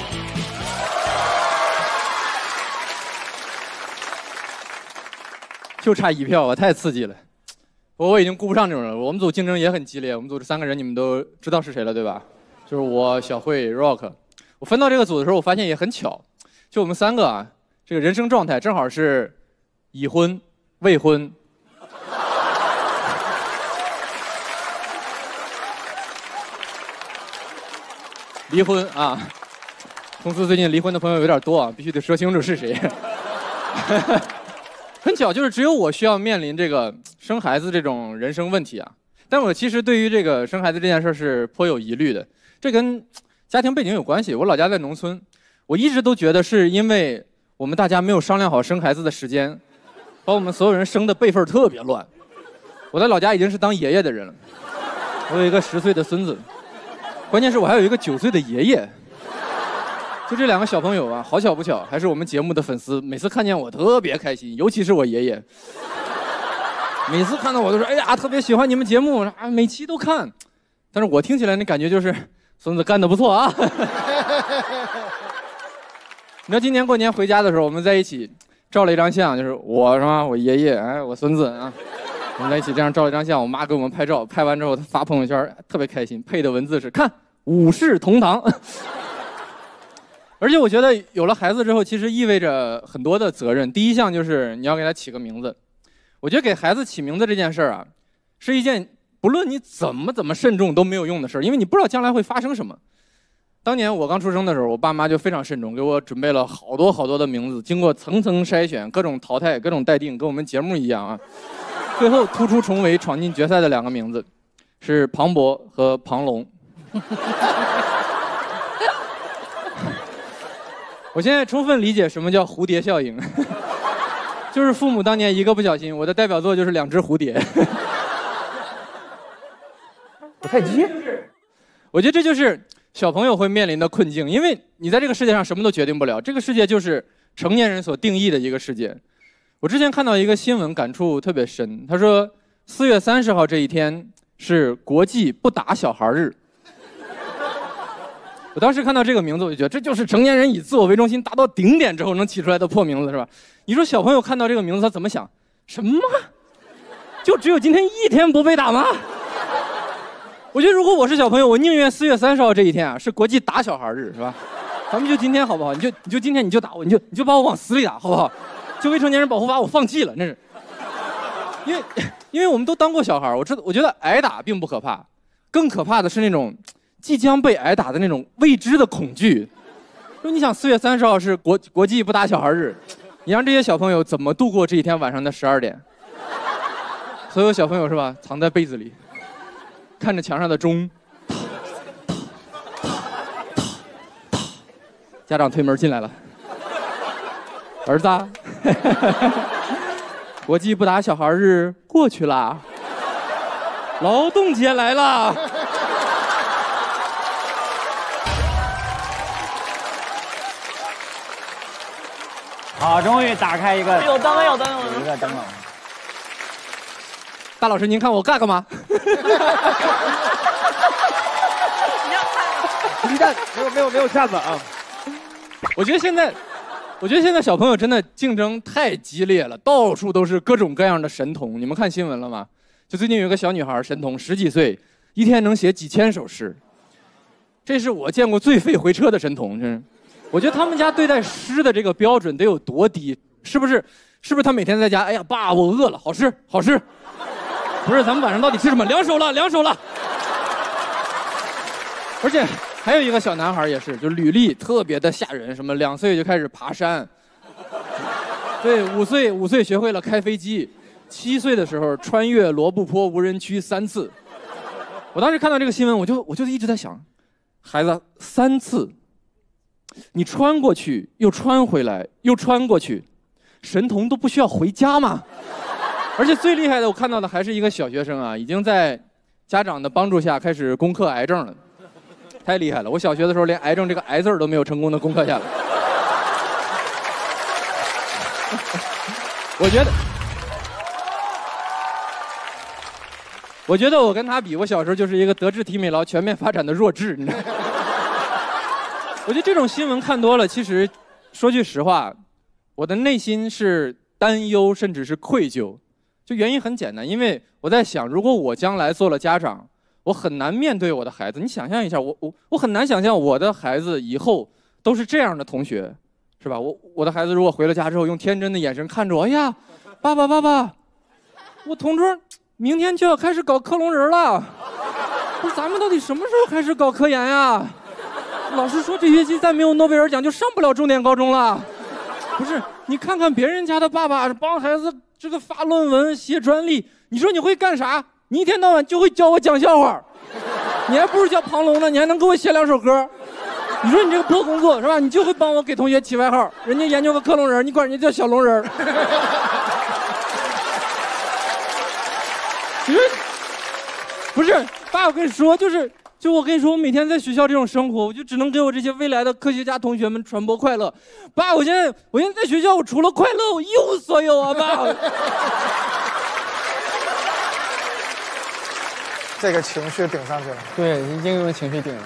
就差1票，太刺激了。我已经顾不上这种人了。我们组竞争也很激烈，我们组这3个人你们都知道是谁了，对吧？就是我、小慧、Rock。我分到这个组的时候，我发现也很巧，就我们3个啊，这个人生状态正好是已婚、未婚。离婚啊！公司最近离婚的朋友有点多啊，必须得说清楚是谁。很巧，就是只有我需要面临这个生孩子这种人生问题啊。但我其实对于这个生孩子这件事是颇有疑虑的，这跟家庭背景有关系。我老家在农村，我一直都觉得是因为我们大家没有商量好生孩子的时间，把我们所有人生的辈分特别乱。我在老家已经是当爷爷的人了，我有一个10岁的孙子。关键是我还有一个9岁的爷爷，就这2个小朋友啊，好巧不巧，还是我们节目的粉丝，每次看见我特别开心，尤其是我爷爷，每次看到我都说，哎呀，特别喜欢你们节目啊，每期都看。但是我听起来那感觉就是，孙子干得不错啊。你知道今年过年回家的时候，我们在一起照了一张相，就是我是吧，我爷爷，哎，我孙子啊。我们在一起这样照了一张相，我妈给我们拍照，拍完之后她发朋友圈，特别开心，配的文字是看5世同堂。而且我觉得有了孩子之后，其实意味着很多的责任。第一项就是你要给他起个名字。我觉得给孩子起名字这件事儿啊，是一件不论你怎么慎重都没有用的事儿，因为你不知道将来会发生什么。当年我刚出生的时候，我爸妈就非常慎重，给我准备了好多的名字，经过层层筛选，各种淘汰，各种待定，跟我们节目一样啊。最后突出重围闯进决赛的2个名字，是庞博和庞龙。我现在充分理解什么叫蝴蝶效应，就是父母当年一个不小心，我的代表作就是2只蝴蝶。 不太接实。 我觉得这就是小朋友会面临的困境，因为你在这个世界上什么都决定不了，这个世界就是成年人所定义的一个世界。我之前看到一个新闻，感触特别深。他说，4月30号这一天是国际不打小孩日。我当时看到这个名字，我就觉得这就是成年人以自我为中心达到顶点之后能起出来的破名字，是吧？你说小朋友看到这个名字，他怎么想？什么？就只有今天1天不被打吗？我觉得如果我是小朋友，我宁愿4月30号这一天啊是国际打小孩日，是吧？咱们就今天好不好？你就今天你就打我，你就把我往死里打，好不好？就未成年人保护法我放弃了，那是，因为我们都当过小孩，我觉得挨打并不可怕，更可怕的是那种即将被挨打的那种未知的恐惧。说你想4月30号是国际不打小孩日，你让这些小朋友怎么度过这一天晚上的12点？所有小朋友是吧，藏在被子里，看着墙上的钟，家长推门进来了，儿子啊。 国际不打小孩日过去啦，劳动节来啦。 好，终于打开一个。 有灯了，有灯了， 有一个灯了。 大老师，您看我干嘛？ 鸡蛋没有下子啊！ 我觉得现在小朋友真的竞争太激烈了，到处都是各种各样的神童。你们看新闻了吗？就最近有一个小女孩神童，10几岁，一天能写几千首诗。这是我见过最费回车的神童，真是。我觉得他们家对待诗的这个标准得有多低？是不是他每天在家？哎呀，爸，我饿了，好吃。不是，咱们晚上到底吃什么？两手了。而且还有一个小男孩也是，就履历特别的吓人，什么2岁就开始爬山，对，5岁学会了开飞机，7岁的时候穿越罗布泊无人区3次。我当时看到这个新闻，我就一直在想，孩子3次，你穿过去又穿回来又穿过去，神童都不需要回家吗？而且最厉害的，我看到的还是一个小学生啊，已经在家长的帮助下开始攻克癌症了，太厉害了！我小学的时候连癌症这个癌字都没有成功的攻克下来。我觉得我跟他比，我小时候就是一个德智体美劳全面发展的弱智，你知道吗？我觉得这种新闻看多了，其实说句实话，我的内心是担忧，甚至是愧疚。就原因很简单，因为我在想，如果我将来做了家长，我很难面对我的孩子。你想象一下，我很难想象我的孩子以后都是这样的同学，是吧？我的孩子如果回了家之后，用天真的眼神看着我，哎呀，爸爸，我同桌明天就要开始搞克隆人了，不是咱们到底什么时候开始搞科研呀？老师说这学期再没有诺贝尔奖就上不了重点高中了。不是，你看看别人家的爸爸帮孩子这个发论文写专利，你说你会干啥？你一天到晚就会教我讲笑话，你还不如叫庞龙呢，你还能给我写2首歌。你说你这个破工作是吧？你就会帮我给同学起外号，人家研究个克隆人，你管人家叫小龙人。你说不是，爸，我跟你说，就我跟你说，我每天在学校这种生活，我就只能给我这些未来的科学家同学们传播快乐。爸，我现在在学校，我除了快乐，我一无所有啊，爸。 这个情绪顶上去了。 对，已经用情绪顶了。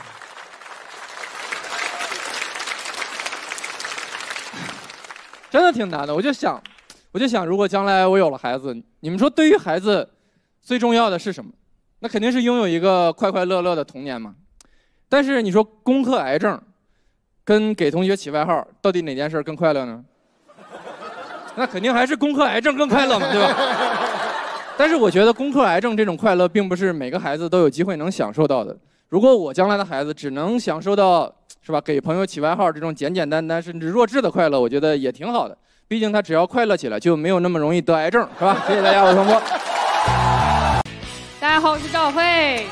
真的挺难的。我就想，如果将来我有了孩子，你们说对于孩子最重要的是什么？那肯定是拥有一个快快乐乐的童年嘛。但是你说攻克癌症，跟给同学起外号，到底哪件事更快乐呢？那肯定还是攻克癌症更快乐嘛，对吧？但是我觉得攻克癌症这种快乐，并不是每个孩子都有机会能享受到的。如果我将来的孩子只能享受到，是吧，给朋友起外号这种简简单单甚至弱智的快乐，我觉得也挺好的。毕竟他只要快乐起来，就没有那么容易得癌症，是吧？谢谢大家，我是童波。 大家好，我是赵慧。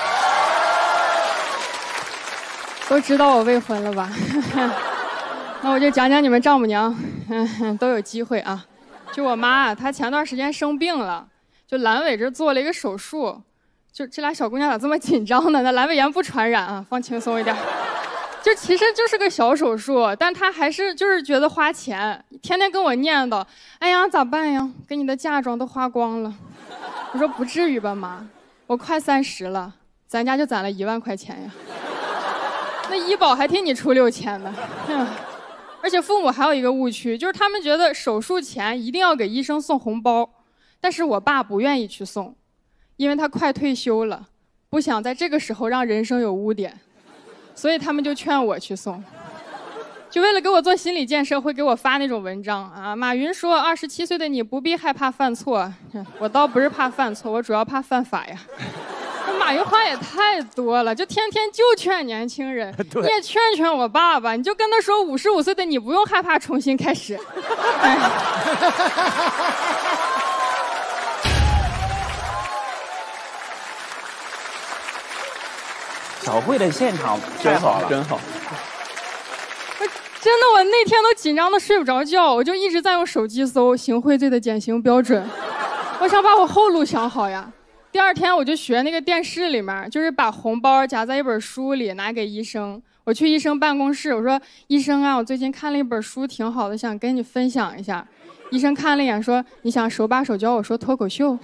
都知道我未婚了吧？那我就讲讲你们丈母娘，都有机会啊。就我妈，她前段时间生病了，就阑尾这做了一个手术。就这俩小姑娘咋这么紧张呢？那阑尾炎不传染啊，放轻松一点。就其实就是个小手术，但她还是就是觉得花钱，天天跟我念叨，哎呀咋办呀？给你的嫁妆都花光了。我说不至于吧妈，我快30了，咱家就攒了1万块钱呀。那医保还替你出6000呢。而且父母还有一个误区，就是他们觉得手术前一定要给医生送红包，但是我爸不愿意去送，因为他快退休了，不想在这个时候让人生有污点，所以他们就劝我去送。就为了给我做心理建设，会给我发那种文章啊。马云说，27岁的你不必害怕犯错，我倒不是怕犯错，我主要怕犯法呀。马云话也太多了，就天天就劝年轻人，你也劝劝我爸爸，你就跟他说55岁的你不用害怕重新开始。 小慧的现场真好了，真好。 真的，我那天都紧张的睡不着觉，我就一直在用手机搜行贿罪的减刑标准，我想把我后路想好呀。第二天我就学那个电视里面，就是把红包夹在一本书里拿给医生。我去医生办公室，我说医生啊，我最近看了一本书挺好的，想跟你分享一下。医生看了一眼说，你想手把手教我说脱口秀？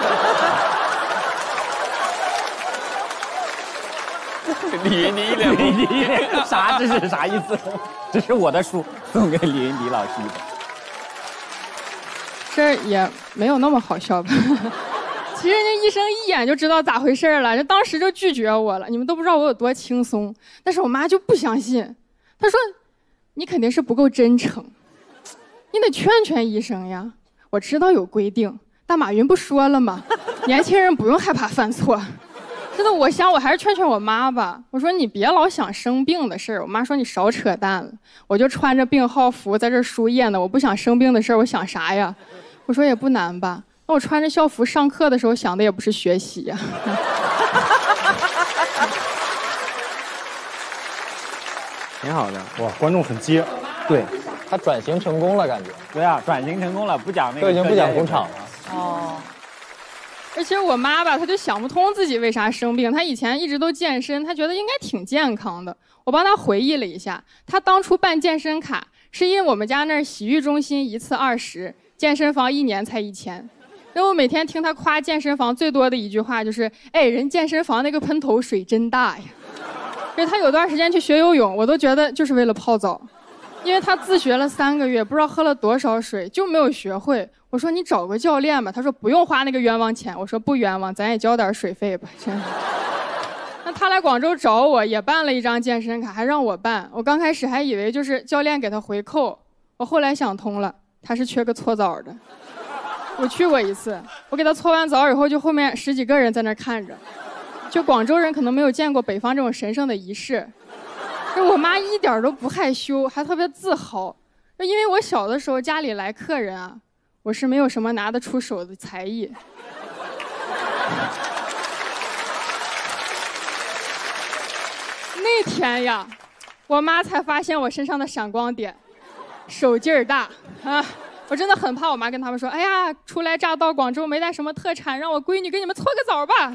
李云迪一脸懵逼，啥？这是啥意思？这是我的书，送给李云迪老师一本。 这也没有那么好笑吧？其实人家医生一眼就知道咋回事了，就当时就拒绝我了。你们都不知道我有多轻松，但是我妈就不相信，她说：“你肯定是不够真诚，你得劝劝医生呀。我知道有规定，大马云不说了吗？年轻人不用害怕犯错。”真的，我想我还是劝劝我妈吧。我说你别老想生病的事儿。我妈说你少扯淡了。我就穿着病号服在这输液呢，我不想生病的事儿，我想啥呀？我说也不难吧。那我穿着校服上课的时候想的也不是学习呀。 挺好的， 哇，观众很接。 对，他转型成功了，感觉。对啊，转型成功了，不讲那个。都已经不讲工厂了。 哦。而且我妈吧，她就想不通自己为啥生病。她以前一直都健身，她觉得应该挺健康的。我帮她回忆了一下，她当初办健身卡是因为我们家那儿洗浴中心1次20，健身房1年才1000。然后我每天听她夸健身房最多的一句话就是：“哎，人健身房那个喷头水真大呀。”因为她有段时间去学游泳，我都觉得就是为了泡澡，因为她自学了3个月，不知道喝了多少水，就没有学会。我说你找个教练吧，他说不用花那个冤枉钱。我说不冤枉，咱也交点水费吧。真的。那他来广州找我，也办了一张健身卡，还让我办。我刚开始还以为就是教练给他回扣，我后来想通了，他是缺个搓澡的。我去过一次，我给他搓完澡以后，就后面10几个人在那看着。就广州人可能没有见过北方这种神圣的仪式。就我妈一点都不害羞，还特别自豪。因为我小的时候家里来客人啊。我是没有什么拿得出手的才艺。那天呀，我妈才发现我身上的闪光点，手劲儿大啊！我真的很怕我妈跟他们说：“哎呀，初来乍到广州没带什么特产，让我闺女给你们搓个澡吧。”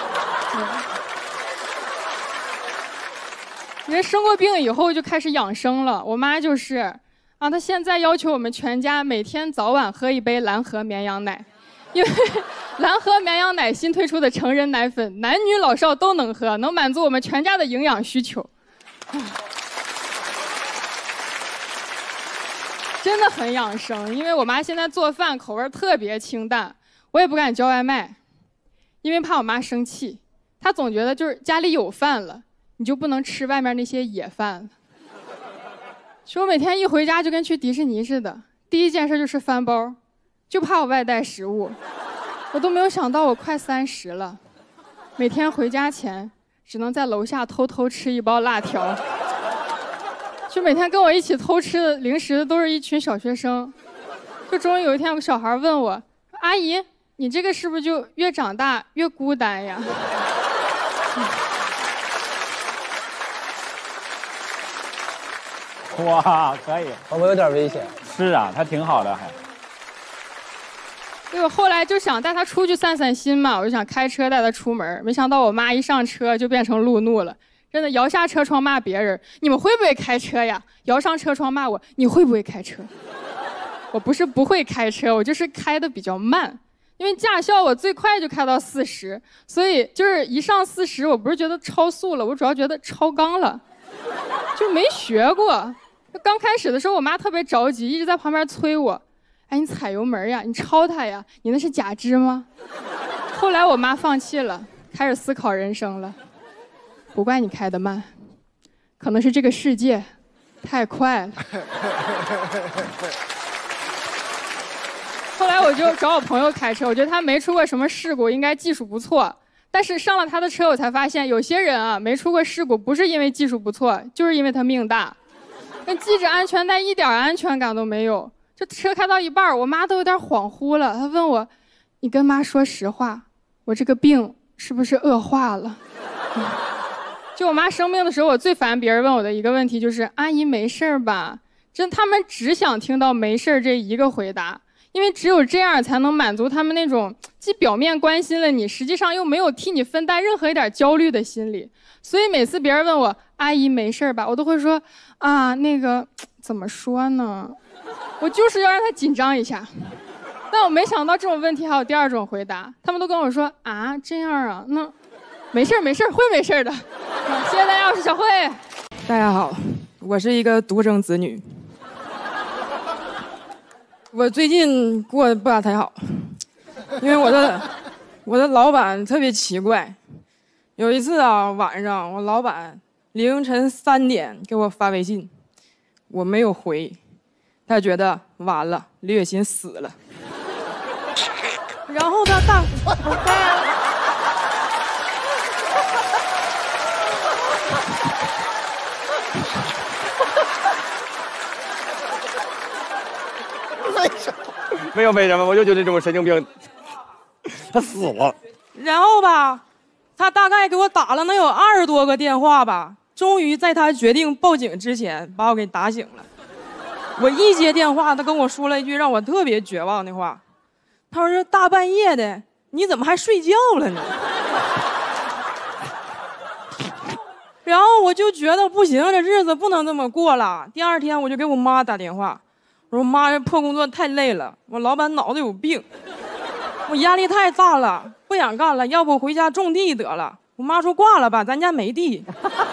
人生过病以后就开始养生了，我妈就是。啊，他现在要求我们全家每天早晚喝一杯蓝河绵羊奶，因为蓝河绵羊奶新推出的成人奶粉，男女老少都能喝，能满足我们全家的营养需求。真的很养生，因为我妈现在做饭口味特别清淡，我也不敢叫外卖，因为怕我妈生气。她总觉得就是家里有饭了，你就不能吃外面那些野饭了。其实我每天一回家就跟去迪士尼似的，第一件事就是翻包，就怕我外带食物。我都没有想到我快30了，每天回家前只能在楼下偷偷吃一包辣条。就每天跟我一起偷吃的零食的都是一群小学生。就终于有一天有个小孩问我：“阿姨，你这个是不是就越长大越孤单呀？” 哇，可以， 会不会有点危险？ 是啊，他挺好的还。 对，我后来就想带他出去散散心嘛，我就想开车带他出门，没想到我妈一上车就变成路怒了，真的摇下车窗骂别人：“你们会不会开车呀？”摇上车窗骂我：“你会不会开车？”我不是不会开车，我就是开的比较慢，因为驾校我最快就开到40，所以就是一上40，我不是觉得超速了，我主要觉得超纲了，就没学过。刚开始的时候，我妈特别着急，一直在旁边催我：“哎，你踩油门呀，你超他呀，你那是假肢吗？”后来我妈放弃了，开始思考人生了。不怪你开得慢，可能是这个世界太快了。后来我就找我朋友开车，我觉得他没出过什么事故，应该技术不错。但是上了他的车，我才发现有些人啊没出过事故，不是因为技术不错，就是因为他命大。那系着安全带一点安全感都没有。这车开到一半，我妈都有点恍惚了。她问我：“你跟妈说实话，我这个病是不是恶化了？” 就我妈生病的时候，我最烦别人问我的一个问题就是：“阿姨没事儿吧？”真，他们只想听到“没事儿”这一个回答，因为只有这样才能满足他们那种既表面关心了你，实际上又没有替你分担任何一点焦虑的心理。所以每次别人问我“阿姨没事儿吧”，我都会说：“啊，那个怎么说呢？”我就是要让他紧张一下。但我没想到这种问题还有第二种回答，他们都跟我说：“啊，这样啊，那没事儿没事儿，会没事儿的。”谢谢大家，我是小慧。 大家好，我是一个独生子女。我最近过得不咋太好，因为我的老板特别奇怪。有一次啊，晚上我老板凌晨3点给我发微信，我没有回，他觉得完了，李雪琴死了。然后他没有为什么，我就觉得这种神经病，他死了。 然后吧，他大概给我打了能有20多个电话吧，终于在他决定报警之前把我给打醒了。我一接电话，他跟我说了一句让我特别绝望的话，他说：“大半夜的，你怎么还睡觉了呢？”然后我就觉得不行，这日子不能这么过了。第二天我就给我妈打电话，我说：“妈，这破工作太累了，我老板脑子有病，我压力太大了，不想干了，要不回家种地得了。”我妈说：“挂了吧，咱家没地。”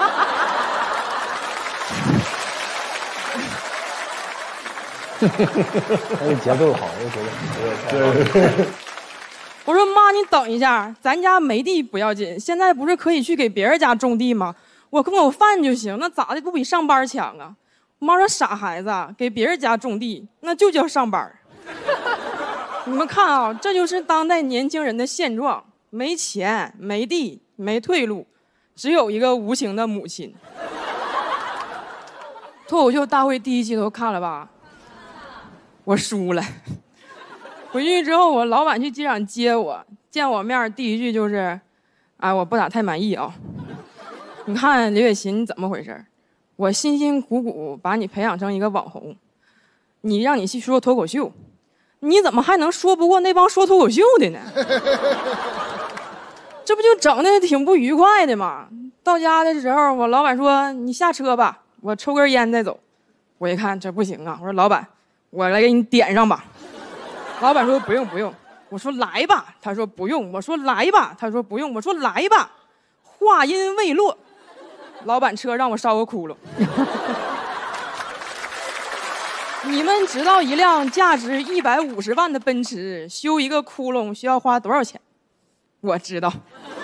这节奏好，我觉得。 我说：“妈，你等一下，咱家没地不要紧，现在不是可以去给别人家种地吗？我供口饭就行，那咋的不比上班强啊？”我妈说：“傻孩子，给别人家种地那就叫上班。”你们看啊，这就是当代年轻人的现状：没钱、没地、没退路，只有一个无情的母亲。脱口秀大会第1期都看了吧？我输了。回去之后，我老板去机场接我，见我面第一句就是：“哎，我不咋太满意啊。你看刘雪琴怎么回事？我辛辛苦苦把你培养成一个网红，让你去说脱口秀，你怎么还能说不过那帮说脱口秀的呢？这不就整的挺不愉快的吗？”到家的时候，我老板说：“你下车吧，我抽根烟再走。”我一看这不行啊，我说：“老板，我来给你点上吧。”老板说：“不用不用。”我说：“来吧。”他说：“不用。”我说：“来吧。”他说：“不用。”我说：“来吧。”话音未落，老板车让我烧个窟窿。你们知道一辆价值150万的奔驰修一个窟窿需要花多少钱？我知道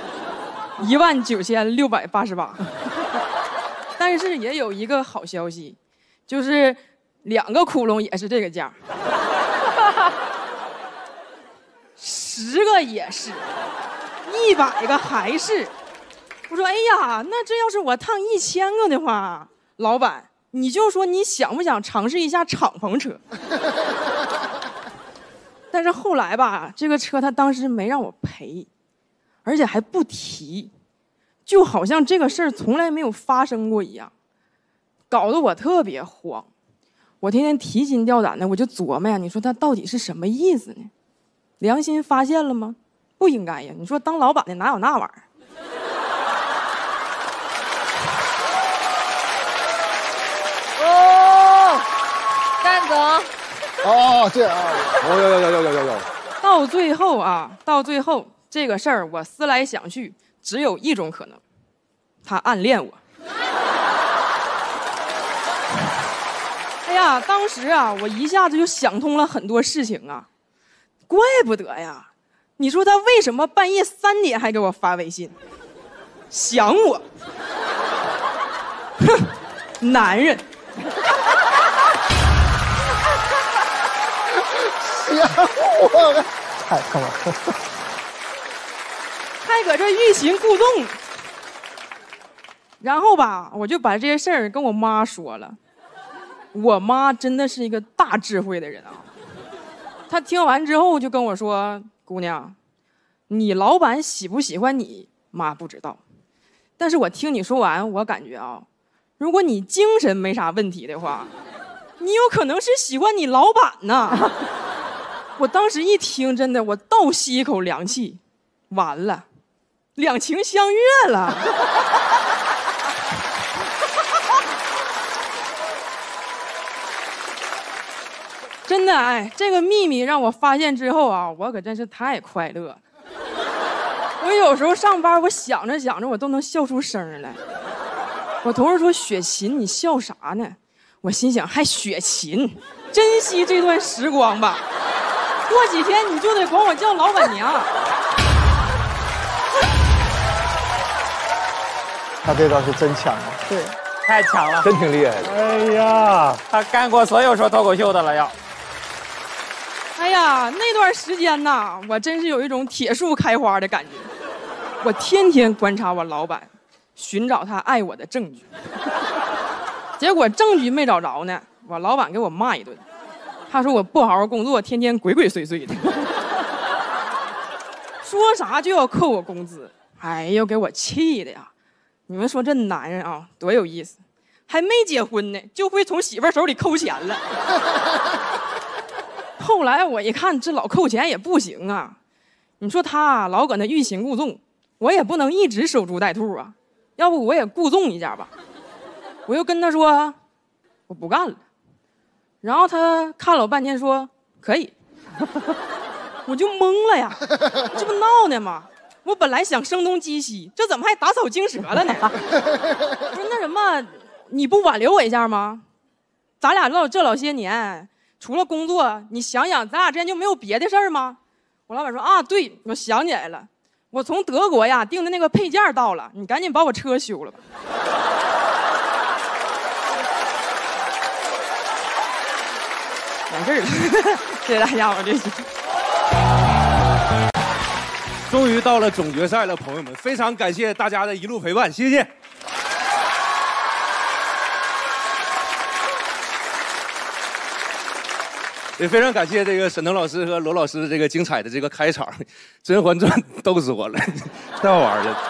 ，19688。但是也有一个好消息，就是2个窟窿也是这个价。10个也是，100个还是。我说：“哎呀，那这要是我烫1000个的话，老板，你就说你想不想尝试一下敞篷车？”但是后来吧，这个车他当时没让我赔，而且还不提，就好像这个事儿从来没有发生过一样，搞得我特别慌。我天天提心吊胆的，我就琢磨呀，你说他到底是什么意思呢？良心发现了吗？不应该呀！你说当老板的哪有那玩意儿？ 哦，蛋总。 哦，这样啊，有。 到最后这个事儿，我思来想去，只有一种可能，他暗恋我。哎呀，当时啊，我一下子就想通了很多事情啊。怪不得呀！你说他为什么半夜3点还给我发微信？想我，哼，男人。 想我，太坑了， 还搁这欲擒故纵。然后吧，我就把这些事儿跟我妈说了。我妈真的是一个大智慧的人啊。他听完之后就跟我说：“姑娘，你老板喜不喜欢你，妈不知道。 但是我听你说完，我感觉啊，如果你精神没啥问题的话，你有可能是喜欢你老板呢。我当时一听，真的，我倒吸一口凉气，完了，两情相悦了。真的，哎，这个秘密让我发现之后啊，我可真是太快乐了。我有时候上班，我想着想着，我都能笑出声来。我同事说：“雪琴，你笑啥呢？”我心想，还雪琴，珍惜这段时光吧。过几天你就得管我叫老板娘。 他这招是真强啊！ 对， 太强了， 真挺厉害的。 哎呀，他干过所有说脱口秀的了要。 哎呀，那段时间呐，我真是有一种铁树开花的感觉。我天天观察我老板，寻找他爱我的证据。结果证据没找着呢，我老板给我骂一顿。他说我不好好工作，天天鬼鬼祟祟的，说啥就要扣我工资。哎呦，给我气的呀！你们说这男人啊，多有意思，还没结婚呢，就会从媳妇儿手里抠钱了。后来我一看，这老扣钱也不行啊。你说他老搁那欲擒故纵，我也不能一直守株待兔啊，要不我也故纵一下吧。我又跟他说我不干了，然后他看了我半天说可以，我就懵了呀，这不闹呢吗？我本来想声东击西，这怎么还打草惊蛇了呢？我说那什么，你不挽留我一下吗？咱俩这老些年，除了工作，你想想咱俩之间就没有别的事儿吗？我老板说啊，对，我想起来了，我从德国呀订的那个配件到了，你赶紧把我车修了吧。完事儿了，谢谢大家，我这期。 终于到了总决赛了，朋友们，非常感谢大家的一路陪伴，谢谢。也非常感谢这个沈腾老师和罗老师这个精彩的这个开场，《甄嬛传》逗死我了，太好玩了。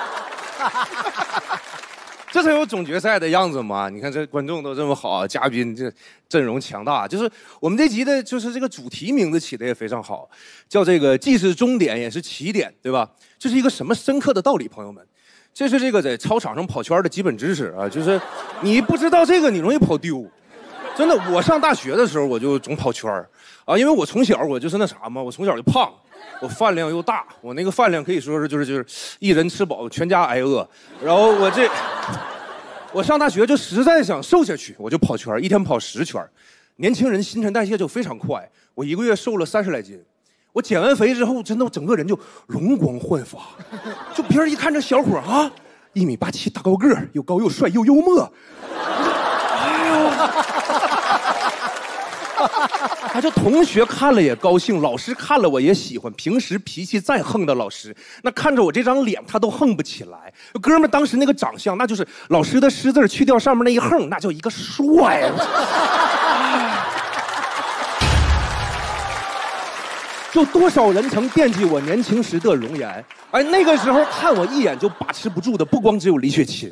这才有总决赛的样子嘛！你看这观众都这么好，嘉宾这阵容强大，就是我们这集的，就是这个主题名字起的也非常好，叫这个既是终点也是起点，对吧？这是一个什么深刻的道理，朋友们？这是这个在操场上跑圈的基本知识啊，就是你不知道这个，你容易跑丢。真的，我上大学的时候我就总跑圈啊，因为我从小我就是那啥嘛，我从小就胖。我饭量又大，我那个饭量可以说是就是一人吃饱全家挨饿，然后我上大学就实在想瘦下去，我就跑圈，一天跑10圈。年轻人新陈代谢就非常快，我1个月瘦了30来斤。我减完肥之后，真的我整个人就容光焕发，就别人一看这小伙啊，1.87米大高个，又高又帅又幽默，哎呦。他这同学看了也高兴，老师看了我也喜欢。平时脾气再横的老师，那看着我这张脸他都横不起来。哥们当时那个长相，那就是老师的师字去掉上面那一横，那叫一个帅。就多少人曾惦记我年轻时的容颜，哎，那个时候看我一眼就把持不住的，不光只有李雪琴。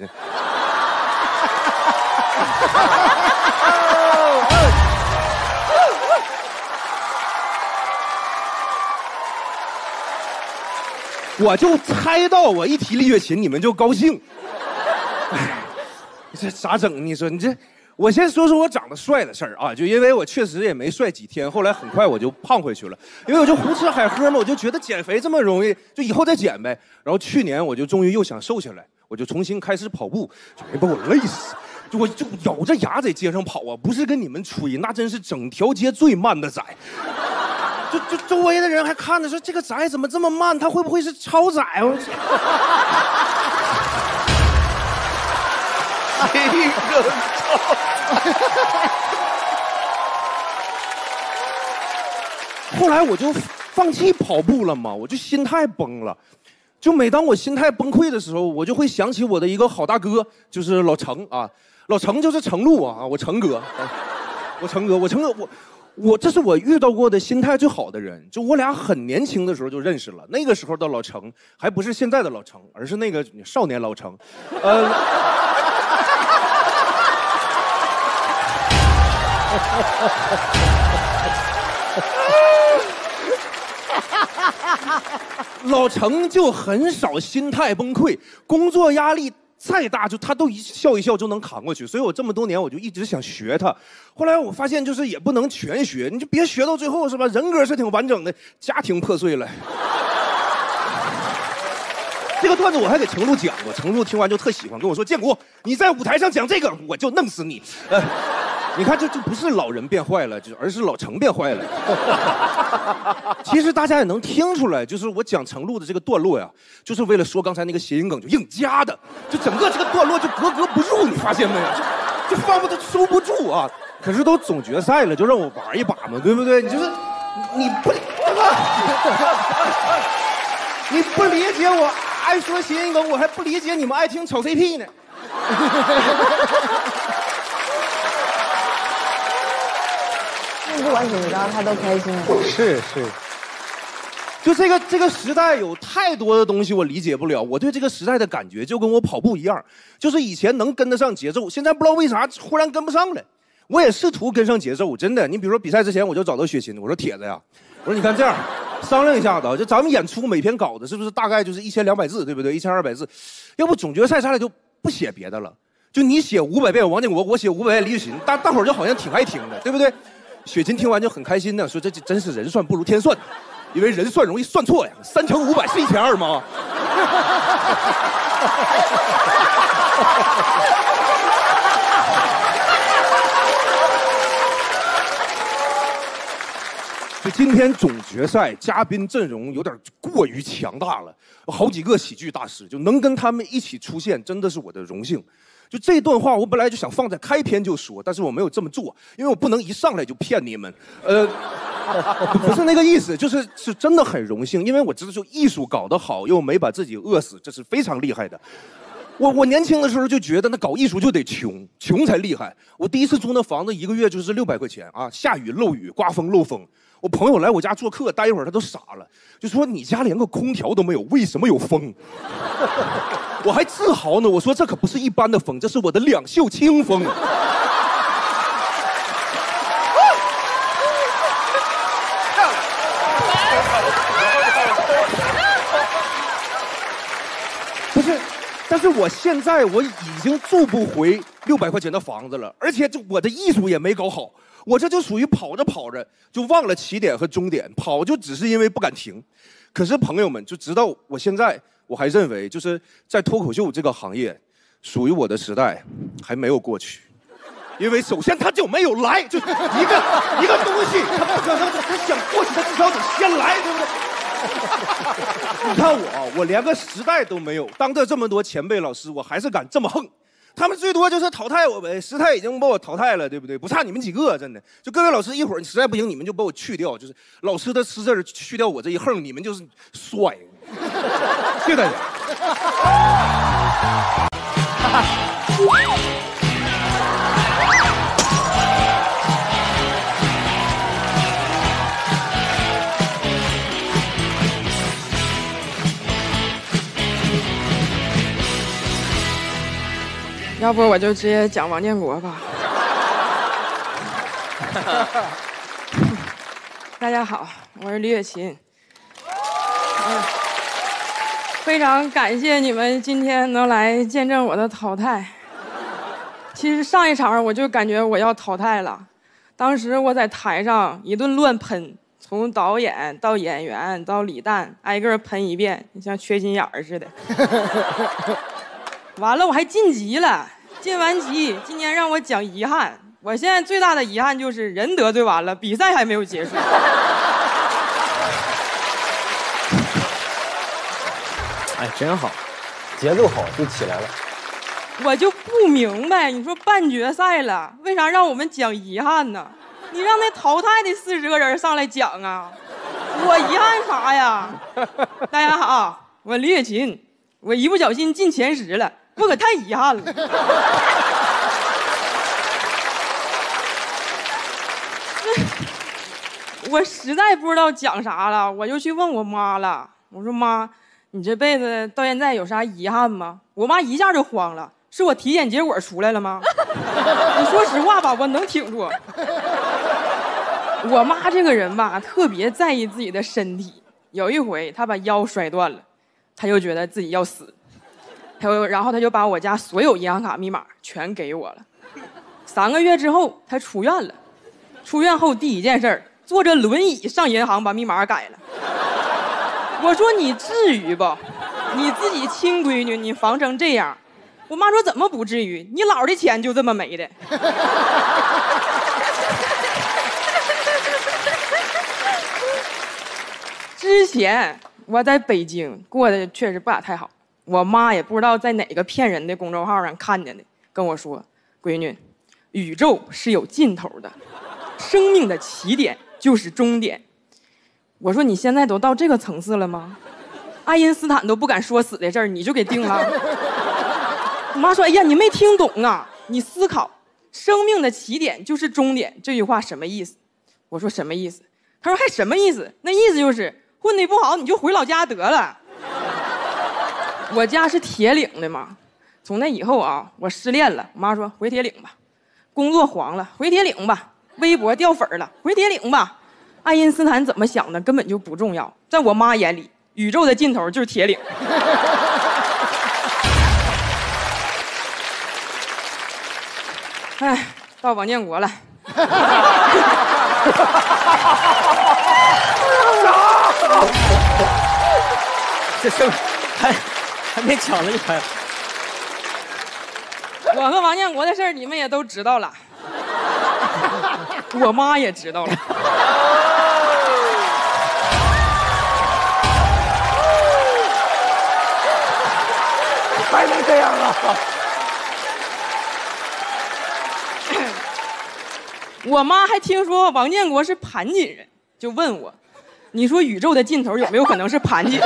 我就猜到，我一提李雪琴，你们就高兴。哎，这咋整？你说你这，我先说说我长得帅的事儿啊，就因为我确实也没帅几天，后来很快我就胖回去了，因为我就胡吃海喝嘛，我就觉得减肥这么容易，就以后再减呗。然后去年我就终于又想瘦下来，我就重新开始跑步，没把我累死。我就咬着牙在街上跑啊，不是跟你们吹，那真是整条街最慢的仔。就周围的人还看着说这个仔怎么这么慢，他会不会是超载啊？这个后来我就放弃跑步了嘛，我就心态崩了。就每当我心态崩溃的时候，我就会想起我的一个好大哥，就是老程啊，老程就是程璐啊，我程哥， 这是我遇到过的心态最好的人，就我俩很年轻的时候就认识了，那个时候的老程还不是现在的老程，而是那个少年老程，老程就很少心态崩溃，工作压力再大，就他都一笑一笑就能扛过去。所以我这么多年我就一直想学他。后来我发现就是也不能全学，你就别学到最后是吧？人格是挺完整的，家庭破碎了。这个段子我还给程璐讲过，程璐听完就特喜欢，跟我说：“建国，你在舞台上讲这个，我就弄死你。”你看，这不是老人变坏了，而是老程变坏了。其实大家也能听出来，就是我讲程璐的这个段落呀，就是为了说刚才那个谐音梗，就硬加的，就整个这个段落就格格不入，你发现没有？就放不都收不住啊！可是都总决赛了，就让我玩一把嘛，对不对？你就是你不，你不理解我爱说谐音梗，我还不理解你们爱听炒 CP 呢。 不管怎么着，他都开心。 是，就这个时代有太多的东西我理解不了。我对这个时代的感觉就跟我跑步一样，就是以前能跟得上节奏，现在不知道为啥忽然跟不上了。我也试图跟上节奏，真的。你比如说比赛之前，我就找到雪琴，我说铁子呀，我说你看这样，商量一下子，就咱们演出每篇稿子是不是大概就是1200字，对不对？1200字，要不总决赛咱俩就不写别的了，就你写500遍王建国，我写500遍李雪琴，大伙儿就好像挺爱听的，对不对？雪琴听完就很开心的说：“这真是人算不如天算，因为人算容易算错呀，3乘500是1200吗？”就今天总决赛嘉宾阵容有点过于强大了，好几个喜剧大师，就能跟他们一起出现，真的是我的荣幸。就这段话，我本来就想放在开篇就说，但是我没有这么做，因为我不能一上来就骗你们。不是那个意思，是真的很荣幸，因为我知道就艺术搞得好又没把自己饿死，这是非常厉害的。我年轻的时候就觉得那搞艺术就得穷才厉害。我第一次租那房子1个月就是600块钱啊，下雨漏雨，刮风漏风。我朋友来我家做客，待一会儿他都傻了，就说你家连个空调都没有，为什么有风？我还自豪呢，我说这可不是一般的风，这是我的两袖清风。不是，但是我现在我已经住不回600块钱的房子了，而且我的艺术也没搞好。我这就属于跑着跑着就忘了起点和终点，跑就只是因为不敢停。可是朋友们就直到我现在，我还认为就是在脱口秀这个行业，属于我的时代还没有过去。因为首先他就没有来，就一个东西，他不可能，他想过去，他至少得先来，对不对？你看我连个时代都没有，当着这么多前辈老师，我还是敢这么横。他们最多就是淘汰我呗，时代已经把我淘汰了，对不对？不差你们几个，真的。就各位老师，一会儿实在不行，你们就把我去掉，就是老师的师字去掉我这一横，你们就是帅。谢谢大家。 要不我就直接讲王建国吧。大家好，我是李雪琴。非常感谢你们今天能来见证我的淘汰。其实上一场我就感觉我要淘汰了，当时我在台上一顿乱喷，从导演到演员到李诞，挨个喷一遍，像缺心眼儿似的。完了，我还晋级了，晋完级，今年让我讲遗憾。我现在最大的遗憾就是人得罪完了，比赛还没有结束。 哎，真好，节奏好就起来了。 我就不明白，你说半决赛了，为啥让我们讲遗憾呢？你让那淘汰的40个人上来讲啊，我遗憾啥呀？大家好，我李雪琴，我一不小心进前10了。我可太遗憾了。 我实在不知道讲啥了，我就去问我妈了。我说妈，你这辈子到现在有啥遗憾吗？我妈一下就慌了，是我体检结果出来了吗？你说实话吧，我能挺住。我妈这个人吧，特别在意自己的身体。有一回她把腰摔断了，她就觉得自己要死，然后她就把我家所有银行卡密码全给我了。3个月之后，她出院了。出院后第一件事儿，坐着轮椅上银行把密码改了。我说你至于不？你自己亲闺女，你防成这样。我妈说怎么不至于？你姥的钱就这么没的。之前我在北京过得确实不咋太好，我妈也不知道在哪个骗人的公众号上看见的，跟我说：“闺女，宇宙是有尽头的，生命的起点就是终点。”我说：“你现在都到这个层次了吗？爱因斯坦都不敢说死的事儿，你就给定了？”我妈说：“哎呀，你没听懂啊！你思考，生命的起点就是终点这句话什么意思？”我说：“什么意思？”她说：“还什么意思？那意思就是混得不好你就回老家得了。”我家是铁岭的嘛，从那以后啊，我失恋了，我妈说回铁岭吧；工作黄了，回铁岭吧；微博掉粉了，回铁岭吧。爱因斯坦怎么想的根本就不重要，在我妈眼里，宇宙的尽头就是铁岭。哎，到王建国了。 这声还没抢了一排。 我和王建国的事儿你们也都知道了，我妈也知道了。 还能这样啊？ 我妈还听说王建国是盘锦人，就问我：“你说宇宙的尽头有没有可能是盘锦？”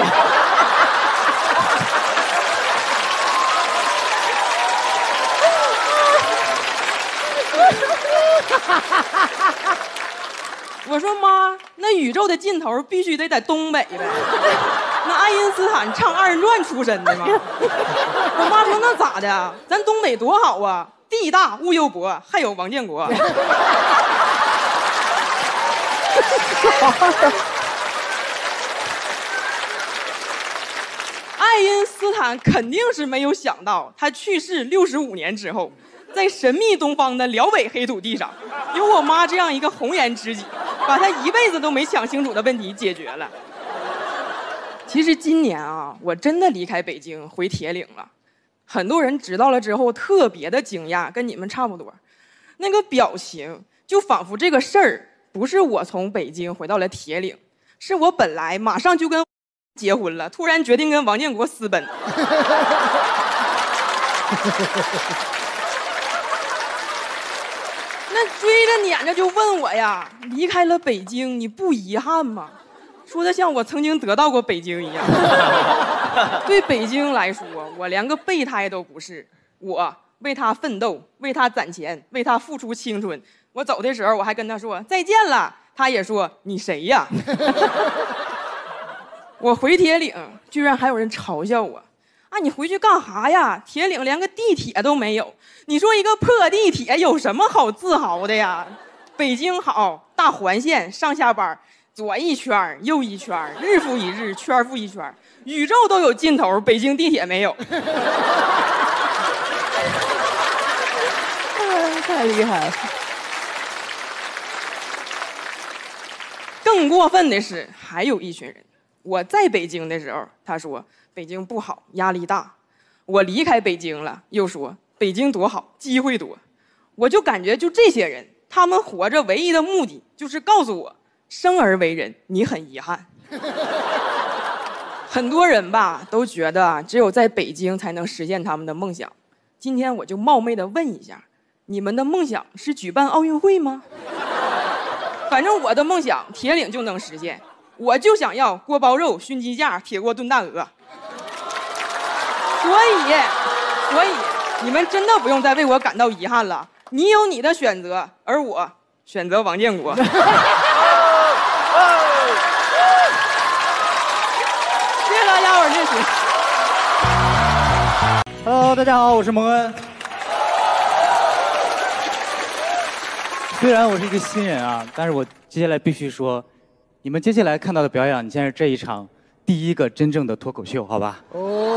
我说妈，那宇宙的尽头必须得在东北呗。那爱因斯坦唱2人转出身的吗？我妈说那咋的？咱东北多好啊，地大物又博，还有王建国。爱因斯坦肯定是没有想到，他去世65年之后，在神秘东方的辽北黑土地上，有我妈这样一个红颜知己，把他一辈子都没想清楚的问题解决了。其实今年啊，我真的离开北京回铁岭了，很多人知道了之后特别的惊讶，跟你们差不多，那个表情就仿佛这个事儿不是我从北京回到了铁岭，是我本来马上就跟结婚了，突然决定跟王建国私奔。那追着撵着就问我呀，离开了北京你不遗憾吗？说的像我曾经得到过北京一样。对北京来说，我连个备胎都不是，我为他奋斗，为他攒钱，为他付出青春。我走的时候我还跟他说再见了，他也说你谁呀？我回铁岭居然还有人嘲笑我，啊，你回去干啥呀？铁岭连个地铁都没有，你说一个破地铁有什么好自豪的呀？北京好，大环线，上下班左一圈右一圈，日复一日，圈复一圈，宇宙都有尽头，北京地铁没有。 太厉害了。 更过分的是，还有一群人，我在北京的时候，他说北京不好，压力大；我离开北京了，又说北京多好，机会多。我就感觉就这些人，他们活着唯一的目的就是告诉我，生而为人，你很遗憾。很多人吧都觉得只有在北京才能实现他们的梦想。今天我就冒昧的问一下，你们的梦想是举办奥运会吗？反正我的梦想铁岭就能实现，我就想要锅包肉、熏鸡架、铁锅炖大鹅。所以你们真的不用再为我感到遗憾了，你有你的选择，而我选择王建国。 大家好，我是蒙恩。虽然我是一个新人啊，但是我接下来必须说，你们接下来看到的表演，你现在是这一场第一个真正的脱口秀，好吧？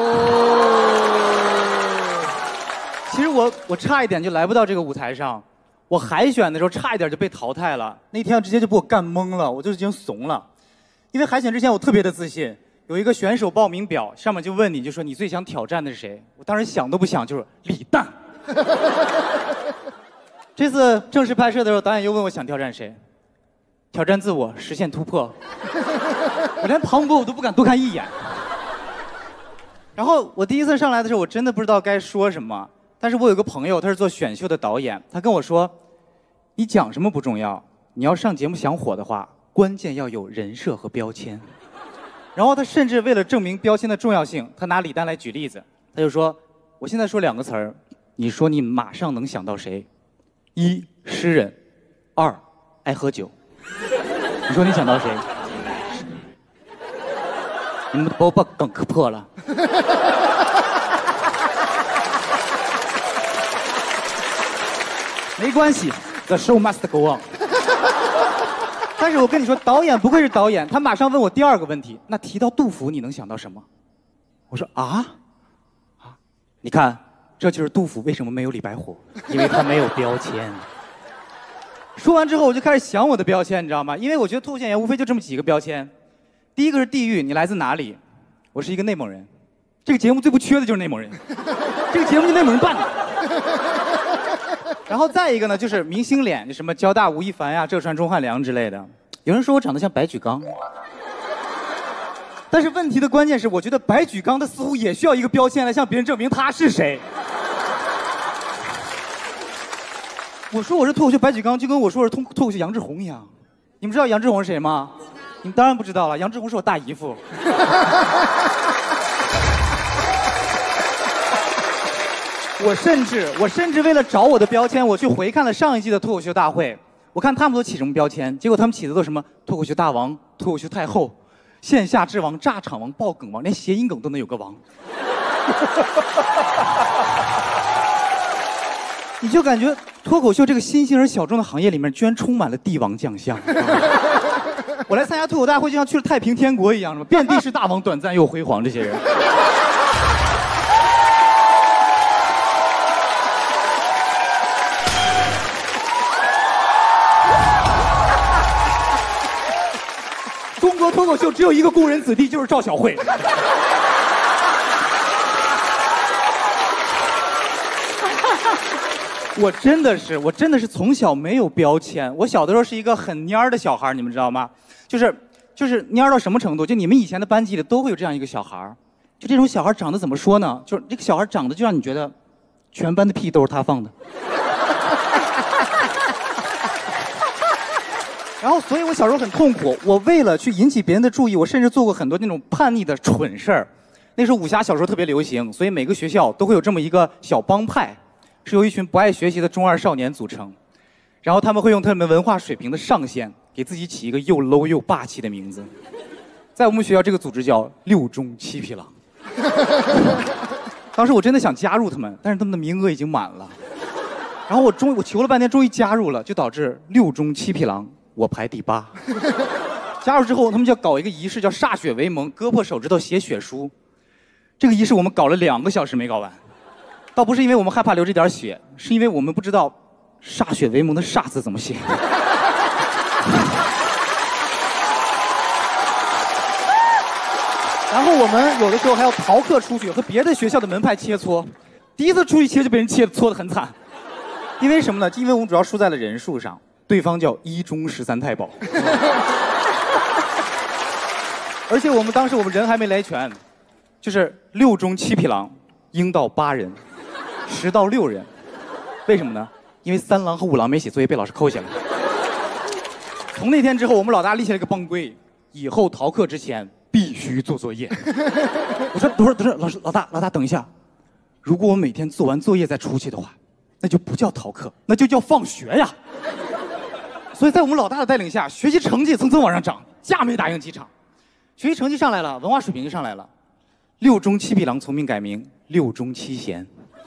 其实我差一点就来不到这个舞台上，我海选的时候差一点就被淘汰了，那天直接就被我干懵了，我就已经怂了。因为海选之前我特别的自信，有一个选手报名表，上面就问你，就说你最想挑战的是谁？我当时想都不想，就是李诞。这次正式拍摄的时候，导演又问我想挑战谁？挑战自我，实现突破。我连庞博我都不敢多看一眼。然后我第一次上来的时候，我真的不知道该说什么。但是我有个朋友，他是做选秀的导演，他跟我说：“你讲什么不重要，你要上节目想火的话，关键要有人设和标签。”然后他甚至为了证明标签的重要性，他拿李诞来举例子，他就说：“我现在说2个词儿，你说你马上能想到谁？1. 诗人，2. 爱喝酒。你说你想到谁？”你们都把梗磕破了。没关系 ，The show must go on。但是我跟你说，导演不愧是导演，他马上问我第2个问题。那提到杜甫，你能想到什么？我说啊，你看，这就是杜甫为什么没有李白火，因为他没有标签。说完之后，我就开始想我的标签，你知道吗？因为我觉得脱口秀演员无非就这么几个标签。第一个是地域，你来自哪里？我是一个内蒙人。这个节目最不缺的就是内蒙人，这个节目就内蒙人办的。然后再一个呢，就是明星脸，就什么交大吴亦凡呀、浙传钟汉良之类的。有人说我长得像白举纲，但是问题的关键是，我觉得白举纲他似乎也需要一个标签来向别人证明他是谁。我说我是脱口秀白举纲，就跟我说我是脱口秀杨志宏一样。你们知道杨志宏是谁吗？你们当然不知道了，杨志宏是我大姨夫。我甚至为了找我的标签，我去回看了上一季的脱口秀大会。我看他们都起什么标签，结果他们起的都什么脱口秀大王、脱口秀太后、线下之王、炸场王、爆梗王，连谐音梗都能有个王。你就感觉脱口秀这个新兴而小众的行业里面，居然充满了帝王将相。我来参加脱口大会，就像去了太平天国一样，什么遍地是大王，短暂又辉煌，这些人。中国脱口秀只有一个工人子弟，就是赵小慧。我真的是从小没有标签。我小的时候是一个很蔫儿的小孩，你们知道吗？就是蔫儿到什么程度？就你们以前的班级里都会有这样一个小孩，就这种小孩长得怎么说呢？就是这个小孩长得就让你觉得，全班的屁都是他放的。然后，所以我小时候很痛苦。我为了去引起别人的注意，我甚至做过很多那种叛逆的蠢事儿。那时候武侠小说特别流行，所以每个学校都会有这么一个小帮派，是由一群不爱学习的中二少年组成。然后他们会用他们文化水平的上限，给自己起一个又 low 又霸气的名字。在我们学校，这个组织叫六中七匹狼。当时我真的想加入他们，但是他们的名额已经满了。然后我求了半天，终于加入了，就导致六中七匹狼。我排第8。加入之后，他们就要搞一个仪式，叫歃血为盟，割破手指头写血书。这个仪式我们搞了2个小时没搞完，倒不是因为我们害怕流这点血，是因为我们不知道歃血为盟的歃字怎么写。然后我们有的时候还要逃课出去和别的学校的门派切磋。第一次出去切就被人搓得很惨，因为什么呢？因为我们主要输在了人数上。对方叫1中13太保，而且我们当时人还没来全，就是6中7匹狼，应到8人，10到6人，为什么呢？因为3郎和5郎没写作业被老师扣下来。从那天之后，我们老大立下了一个帮规，以后逃课之前必须做作业。我说等会儿，老大等一下，如果我每天做完作业再出去的话，那就不叫逃课，那就叫放学呀。所以在我们老大的带领下，学习成绩蹭蹭往上涨，架没打赢几场，学习成绩上来了，文化水平就上来了。6中7匹狼从命改名6中7贤。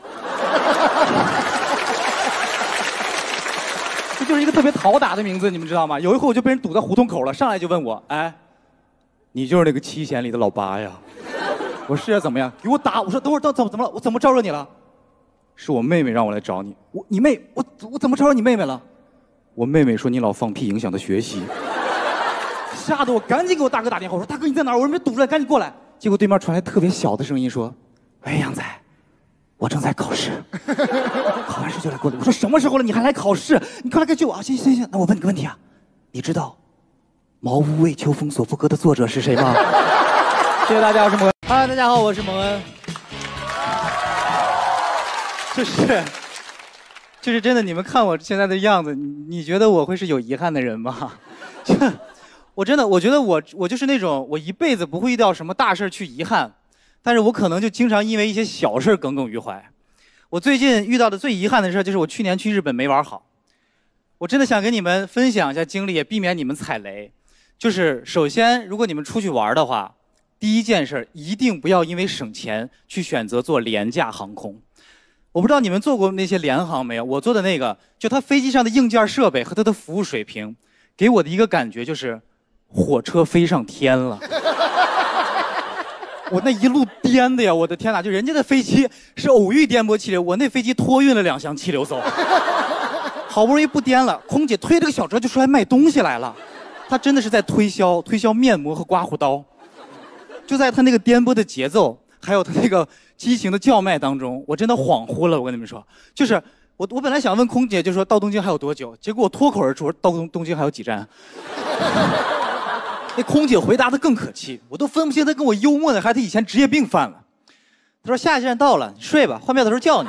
这就是一个特别讨打的名字，你们知道吗？有一回我就被人堵在胡同口了，上来就问我，哎，你就是那个七贤里的老八呀？我说是啊，怎么样？给我打！我说等会儿怎么了？我怎么招惹你了？是我妹妹让我来找你。我怎么招惹你妹妹了？我妹妹说你老放屁影响她学习。吓得我赶紧给我大哥打电话，我说大哥你在哪儿？我说没堵出来，赶紧过来。结果对面传来特别小的声音说：“喂，杨仔，我正在考试，考完试就来过来。”我说什么时候了？你还来考试？你快来给救我啊！行，那我问你个问题啊，你知道《茅屋为秋风所赋歌》的作者是谁吗？谢谢大家，我是蒙恩。嗨，大家好，我是蒙恩。就是真的，你们看我现在的样子，你觉得我会是有遗憾的人吗？我觉得我就是那种我一辈子不会遇到什么大事去遗憾，但是我可能就经常因为一些小事耿耿于怀。我最近遇到的最遗憾的事就是我去年去日本没玩好。我真的想跟你们分享一下经历，也避免你们踩雷。就是首先，如果你们出去玩的话，第一件事一定不要因为省钱去选择坐廉价航空。我不知道你们坐过那些联航没有？我坐的那个，就它飞机上的硬件设备和它的服务水平，给我的一个感觉就是火车飞上天了。我那一路颠的呀，我的天哪！就人家的飞机是偶遇颠簸气流，我那飞机托运了2箱气流走。好不容易不颠了，空姐推着个小车就出来卖东西来了。她真的是在推销面膜和刮胡刀。就在她那个颠簸的节奏，还有她那个激情的叫卖当中，我真的恍惚了。我跟你们说，就是我本来想问空姐，就说到东京还有多久，结果我脱口而出到东京还有几站。那空姐回答的更可气，我都分不清她跟我幽默呢，还是她以前职业病犯了。她说下一站到了，你睡吧，换票的时候叫你。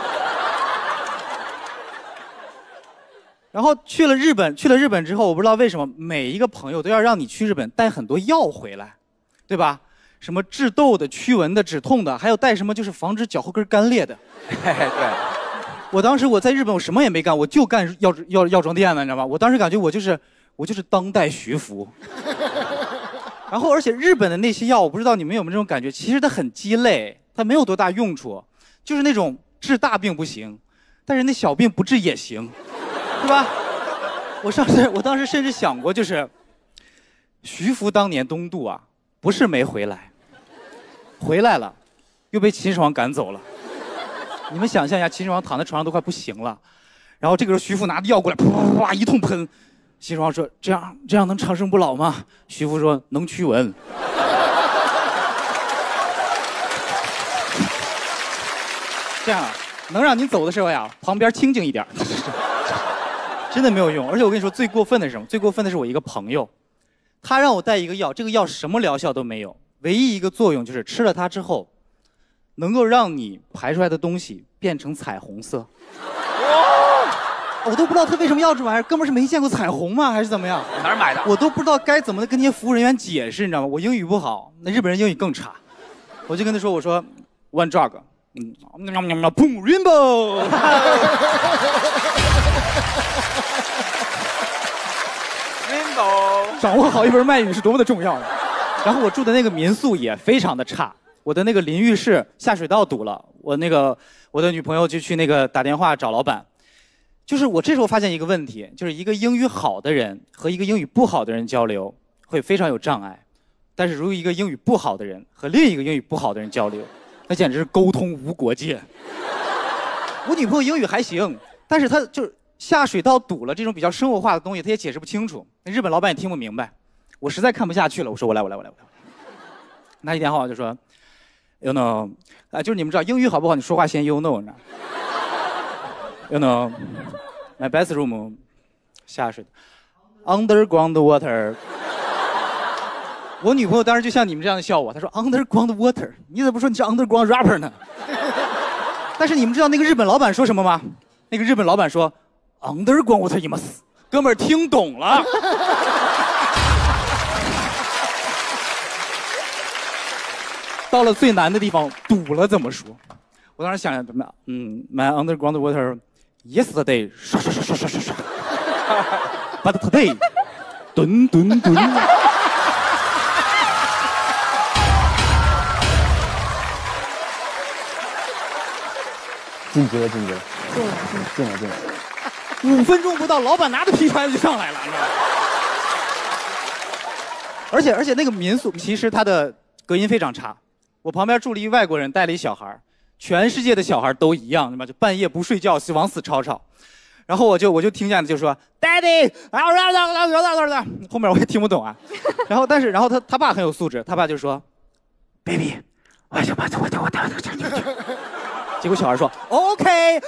然后去了日本之后，我不知道为什么每一个朋友都要让你去日本带很多药回来，对吧？什么治痘的、驱蚊的、止痛的，还有带什么就是防止脚后跟干裂的。对，我当时我在日本我什么也没干，我就干药妆店呢，你知道吗？我当时感觉我就是当代徐福。然后而且日本的那些药，我不知道你们有没有这种感觉，其实它很鸡肋，它没有多大用处，就是那种治大病不行，但是那小病不治也行。对吧？我当时甚至想过，就是徐福当年东渡啊，不是没回来，回来了，又被秦始皇赶走了。你们想象一下，秦始皇躺在床上都快不行了，然后这个时候徐福拿着药过来，啪啪啪一通喷。秦始皇说：“这样能长生不老吗？”徐福说：“能驱蚊。”这样能让您走的时候呀，旁边清静一点。真的没有用，而且我跟你说，最过分的是什么？最过分的是我一个朋友，他让我带一个药，这个药什么疗效都没有，唯一一个作用就是吃了它之后，能够让你排出来的东西变成彩虹色。我都不知道他为什么要这玩意儿，哥们儿是没见过彩虹吗？还是怎么样？ 哪儿买的？ 我都不知道该怎么跟那些服务人员解释，你知道吗？我英语不好，那日本人英语更差，我就跟他说，我说 one drug， boom rainbow。掌握好一门外语是多么的重要的。然后我住的那个民宿也非常的差，我的那个淋浴室下水道堵了，我的女朋友就去那个打电话找老板。就是我这时候发现一个问题，就是一个英语好的人和一个英语不好的人交流会非常有障碍，但是如果一个英语不好的人和另一个英语不好的人交流，那简直是沟通无国界。我女朋友英语还行，但是她就是下水道堵了这种比较生活化的东西，她也解释不清楚，那日本老板也听不明白，我实在看不下去了，我说我来。拿起电话我就说 ，You know， 就是你们知道英语好不好，你说话先 you know 呢。You know， my bathroom 下水 ，underground water。我女朋友当时就像你们这样的笑我，她说 underground water， 你怎么不说你是 underground rapper 呢？但是你们知道那个日本老板说什么吗？那个日本老板说 underground water 你们死，哥们儿听懂了。到了最难的地方，堵了怎么说？我当时想怎么样？My underground water yesterday 刷，but today 吨。 晋级了，晋级了，进了。 5分钟不到，老板拿着皮揣子就上来了，你知道吗？而且那个民宿其实它的隔音非常差。我旁边住了一外国人，带了一小孩，全世界的小孩都一样，对吧？就半夜不睡觉，往死吵。然后我就听见就说 ，Daddy， 后面我也听不懂啊。然后他爸很有素质，他爸就说 ，Baby， 我。结果小孩说 OK，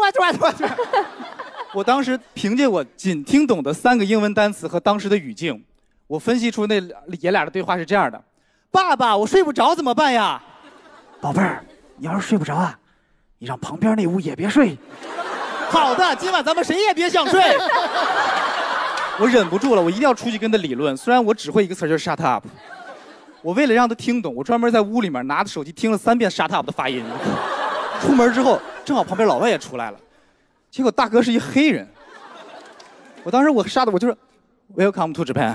我当时凭借我仅听懂的3个英文单词和当时的语境，我分析出那爷俩的对话是这样的：爸爸，我睡不着怎么办呀？宝贝儿，你要是睡不着啊，你让旁边那屋也别睡。好的，今晚咱们谁也别想睡。我忍不住了，我一定要出去跟他理论。虽然我只会一个词，就是 shut up。我为了让他听懂，我专门在屋里面拿着手机听了3遍 shut up 的发音。出门之后，正好旁边老外也出来了，结果大哥是一黑人。我当时我杀的我就是 Welcome to Japan。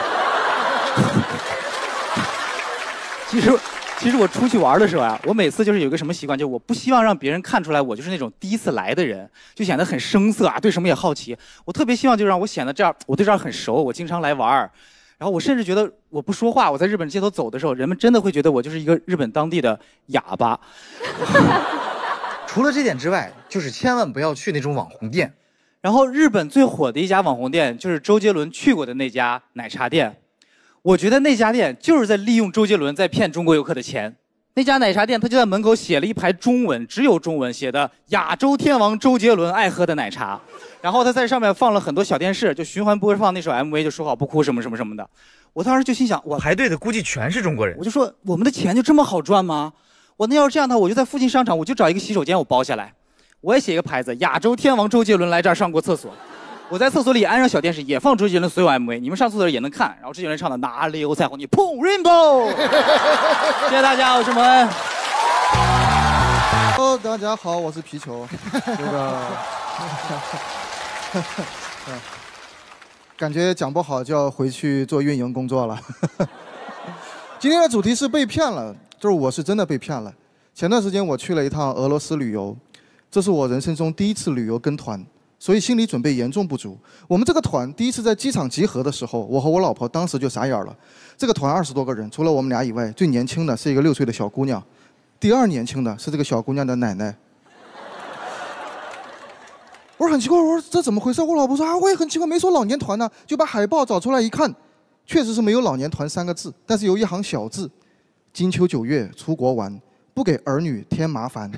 其实我出去玩的时候啊，我每次就是有一个什么习惯，就是我不希望让别人看出来我就是那种第一次来的人，就显得很生涩啊，对什么也好奇。我特别希望就让我显得这样，我对这儿很熟，我经常来玩。然后我甚至觉得我不说话，我在日本街头走的时候，人们真的会觉得我就是一个日本当地的哑巴。 除了这点之外，就是千万不要去那种网红店。 然后日本最火的一家网红店就是周杰伦去过的那家奶茶店。我觉得那家店就是在利用周杰伦在骗中国游客的钱。那家奶茶店他就在门口写了一排中文，只有中文写的“亚洲天王周杰伦爱喝的奶茶”，然后他在上面放了很多小电视，就循环播放那首 MV， 就说好不哭什么的。我当时就心想，我排队的估计全是中国人。 我就说我们的钱就这么好赚吗？我那要是这样的话，我就在附近商场，我就找一个洗手间我包下来，我也写一个牌子“亚洲天王周杰伦来这儿上过厕所”。我在厕所里安上小电视，也放周杰伦所有 MV， 你们上厕所也能看。然后周杰伦唱的哪里有彩虹，你碰 Rainbow。谢谢大家，我是蒙恩。 大家好，我是皮球。这个，感觉讲不好就要回去做运营工作了。今天的主题是被骗了，就是我是真的被骗了。前段时间我去了一趟俄罗斯旅游，这是我人生中第一次旅游跟团。所以心理准备严重不足。我们这个团第一次在机场集合的时候，我和我老婆当时就傻眼了。这个团20多个人，除了我们俩以外，最年轻的是一个6岁的小姑娘，第2年轻的是这个小姑娘的奶奶。我说很奇怪，我说这怎么回事？我老婆说啊，我也很奇怪，没说老年团呢。就把海报找出来一看，确实是没有老年团3个字，但是有一行小字：金秋9月出国玩，不给儿女添麻烦。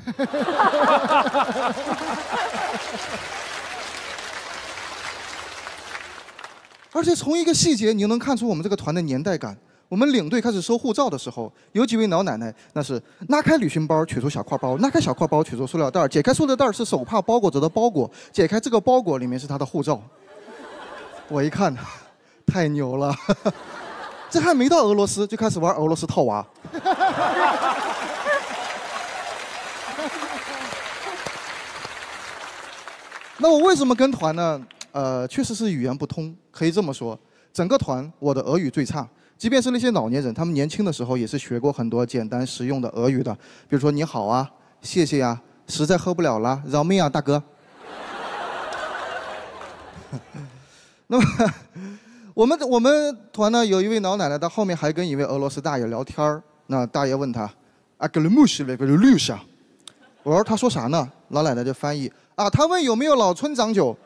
而且从一个细节，你能看出我们这个团的年代感。我们领队开始收护照的时候，有几位老奶奶，那是拉开旅行包，取出小挎包，拉开小挎包，取出塑料袋，解开塑料袋是手帕包裹着的包裹，解开这个包裹里面是她的护照。我一看，太牛了，这还没到俄罗斯就开始玩俄罗斯套娃。那我为什么跟团呢？确实是语言不通，可以这么说。整个团我的俄语最差，即便是那些老年人，他们年轻的时候也是学过很多简单实用的俄语的，比如说你好啊、谢谢呀、实在喝不了了、饶命啊大哥。那么我们团呢有一位老奶奶，她后面还跟一位俄罗斯大爷聊天儿。那大爷问她啊，格鲁木西那个绿下，我说他说啥呢？老奶奶就翻译啊，他问有没有老村长酒。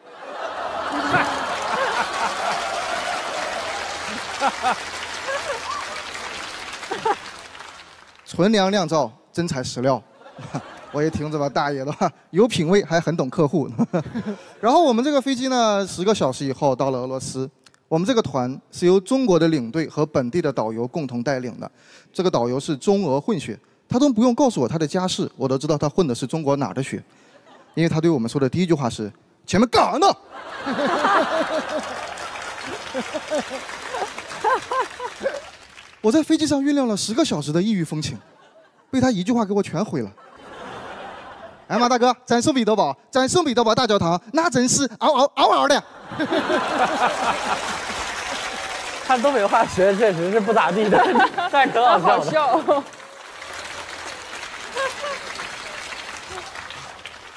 纯良酿造，真材实料。我一听这把大爷的话，有品位，还很懂客户。然后我们这个飞机呢，10个小时以后到了俄罗斯。我们这个团是由中国的领队和本地的导游共同带领的。这个导游是中俄混血，他都不用告诉我他的家世，我都知道他混的是中国哪儿的血，因为他对我们说的第一句话是：“前面干啥呢？”我在飞机上酝酿了10个小时的异域风情，被他一句话给我全毁了。哎马大哥，咱圣彼得堡大教堂那真是嗷的。 看东北话学的确实是不咋地的，但可好笑了。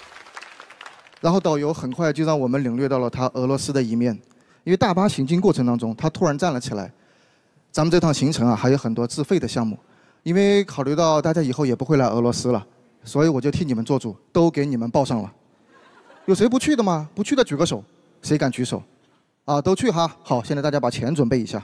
然后导游很快就让我们领略到了他俄罗斯的一面，因为大巴行进过程当中，他突然站了起来。咱们这趟行程啊，还有很多自费的项目，因为考虑到大家以后也不会来俄罗斯了，所以我就替你们做主，都给你们报上了。有谁不去的吗？不去的举个手，谁敢举手？啊，都去哈。好，现在大家把钱准备一下。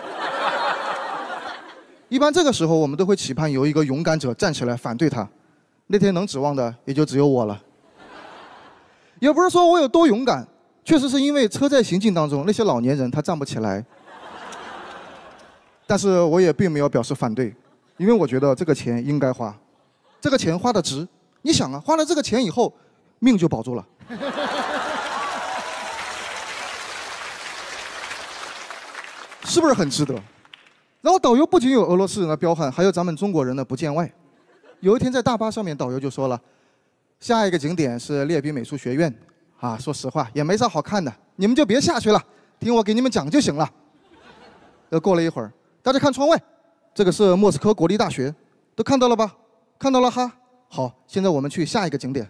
一般这个时候，我们都会期盼有一个勇敢者站起来反对他。那天能指望的也就只有我了。也不是说我有多勇敢，确实是因为车在行进当中，那些老年人他站不起来。但是我也并没有表示反对，因为我觉得这个钱应该花，这个钱花的值。你想啊，花了这个钱以后，命就保住了。是不是很值得？然后导游不仅有俄罗斯人的彪悍，还有咱们中国人的不见外。有一天在大巴上面，导游就说了，下一个景点是列宾美术学院，啊，说实话也没啥好看的，你们就别下去了，听我给你们讲就行了。又过了一会儿，大家看窗外，这个是莫斯科国立大学，都看到了吧？看到了哈。好，现在我们去下一个景点。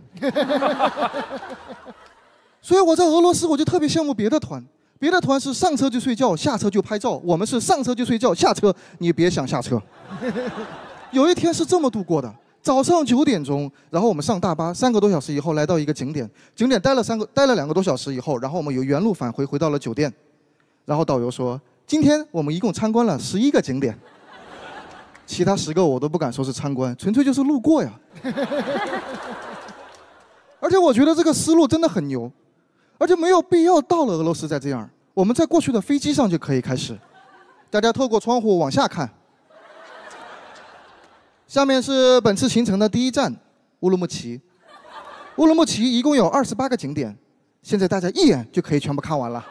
所以我在俄罗斯我就特别羡慕别的团。别的团是上车就睡觉，下车就拍照，我们是上车就睡觉，下车你别想下车。有一天是这么度过的，早上9点钟，然后我们上大巴，3个多小时以后来到一个景点，景点待了2个多小时以后，然后我们有原路返回，回到了酒店。然后导游说，今天我们一共参观了11个景点，其他10个我都不敢说是参观，纯粹就是路过呀。而且我觉得这个思路真的很牛。而且没有必要到了俄罗斯再这样，我们在过去的飞机上就可以开始。大家透过窗户往下看，下面是本次行程的第一站乌鲁木齐。乌鲁木齐一共有28个景点，现在大家一眼就可以全部看完了。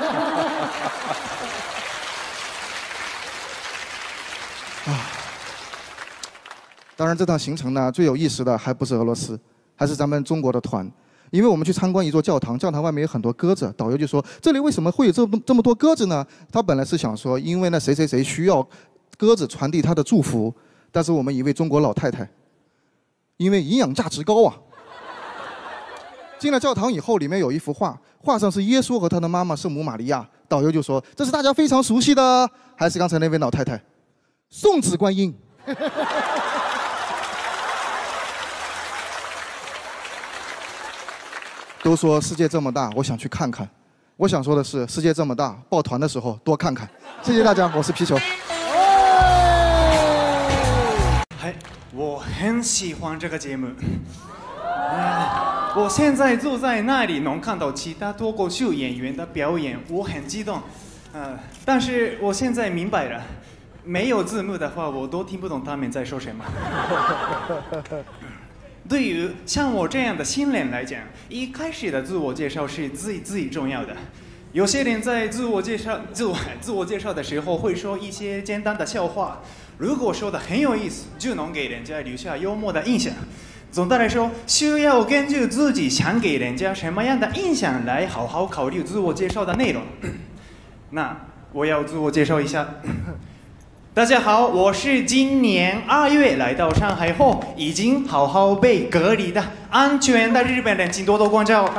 当然，这趟行程呢，最有意思的还不是俄罗斯，还是咱们中国的团。因为我们去参观一座教堂，教堂外面有很多鸽子，导游就说这里为什么会有这么多鸽子呢？他本来是想说，因为那谁谁谁需要鸽子传递他的祝福，但是我们一位中国老太太，因为营养价值高啊，进了教堂以后，里面有一幅画，画上是耶稣和他的妈妈圣母玛利亚，导游就说这是大家非常熟悉的，还是刚才那位老太太，送子观音。都说世界这么大，我想去看看。我想说的是，世界这么大，抱团的时候多看看。谢谢大家，我是皮球。 我很喜欢这个节目。我现在坐在那里，能看到其他脱口秀演员的表演，我很激动。但是我现在明白了，没有字幕的话，我都听不懂他们在说什么。对于像我这样的新人来讲，一开始的自我介绍是最重要的。有些人在自我介绍的时候会说一些简单的笑话，如果说的很有意思，就能给人家留下幽默的印象。总的来说，需要根据自己想给人家什么样的印象来好好考虑自我介绍的内容。那我要自我介绍一下。大家好，我是今年2月来到上海后，已经好好被隔离的安全的日本人，请多多关照。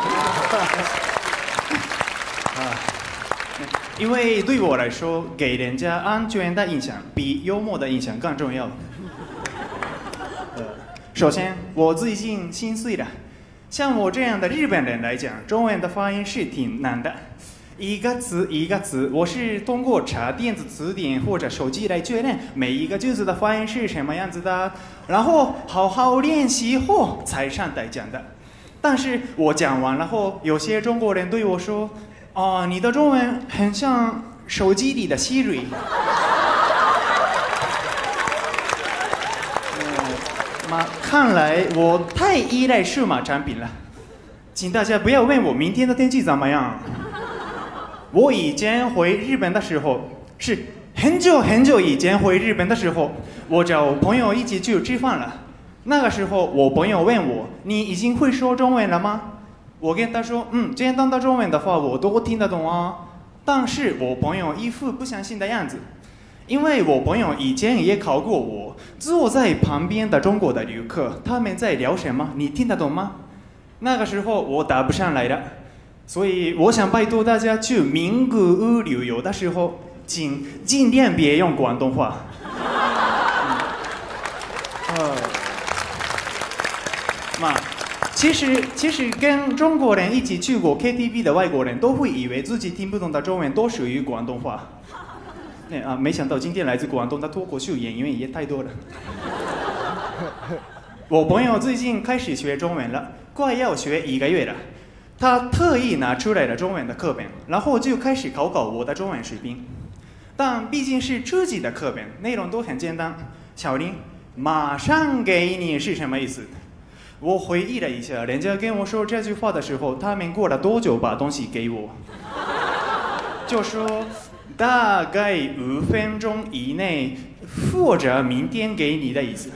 因为对我来说，给人家安全的印象比幽默的印象更重要。首先，我最近心碎了。像我这样的日本人来讲，中文的发音是挺难的。一个词一个词，我是通过查电子词典或者手机来确认每一个句子的发音是什么样子的，然后好好练习后才上台讲的。但是我讲完了后，有些中国人对我说：“哦，你的中文很像手机里的 Siri。”看来我太依赖数码产品了，请大家不要问我明天的天气怎么样。我以前回日本的时候，是很久以前回日本的时候，我找朋友一起去吃饭了。那个时候，我朋友问我：“你已经会说中文了吗？”我跟他说：“简单的中文的话，我都听得懂啊。”但是我朋友一副不相信的样子，因为我朋友以前也考过我，坐在旁边的中国的旅客，他们在聊什么？你听得懂吗？ 那个时候我答不上来了，所以我想拜托大家去名古屋旅游的时候，请尽量别用广东话。其实跟中国人一起去过 KTV 的外国人都会以为自己听不懂的中文都属于广东话。没想到今天来自广东的脱口秀演员也太多了。我朋友最近开始学中文了，快要学1个月了。他特意拿出来了中文的课本，然后就开始考我的中文水平。但毕竟是初级的课本，内容都很简单。小林，马上给你是什么意思？我回忆了一下，人家跟我说这句话的时候，他们过了多久把东西给我？就说大概5分钟以内，或者明天给你的意思。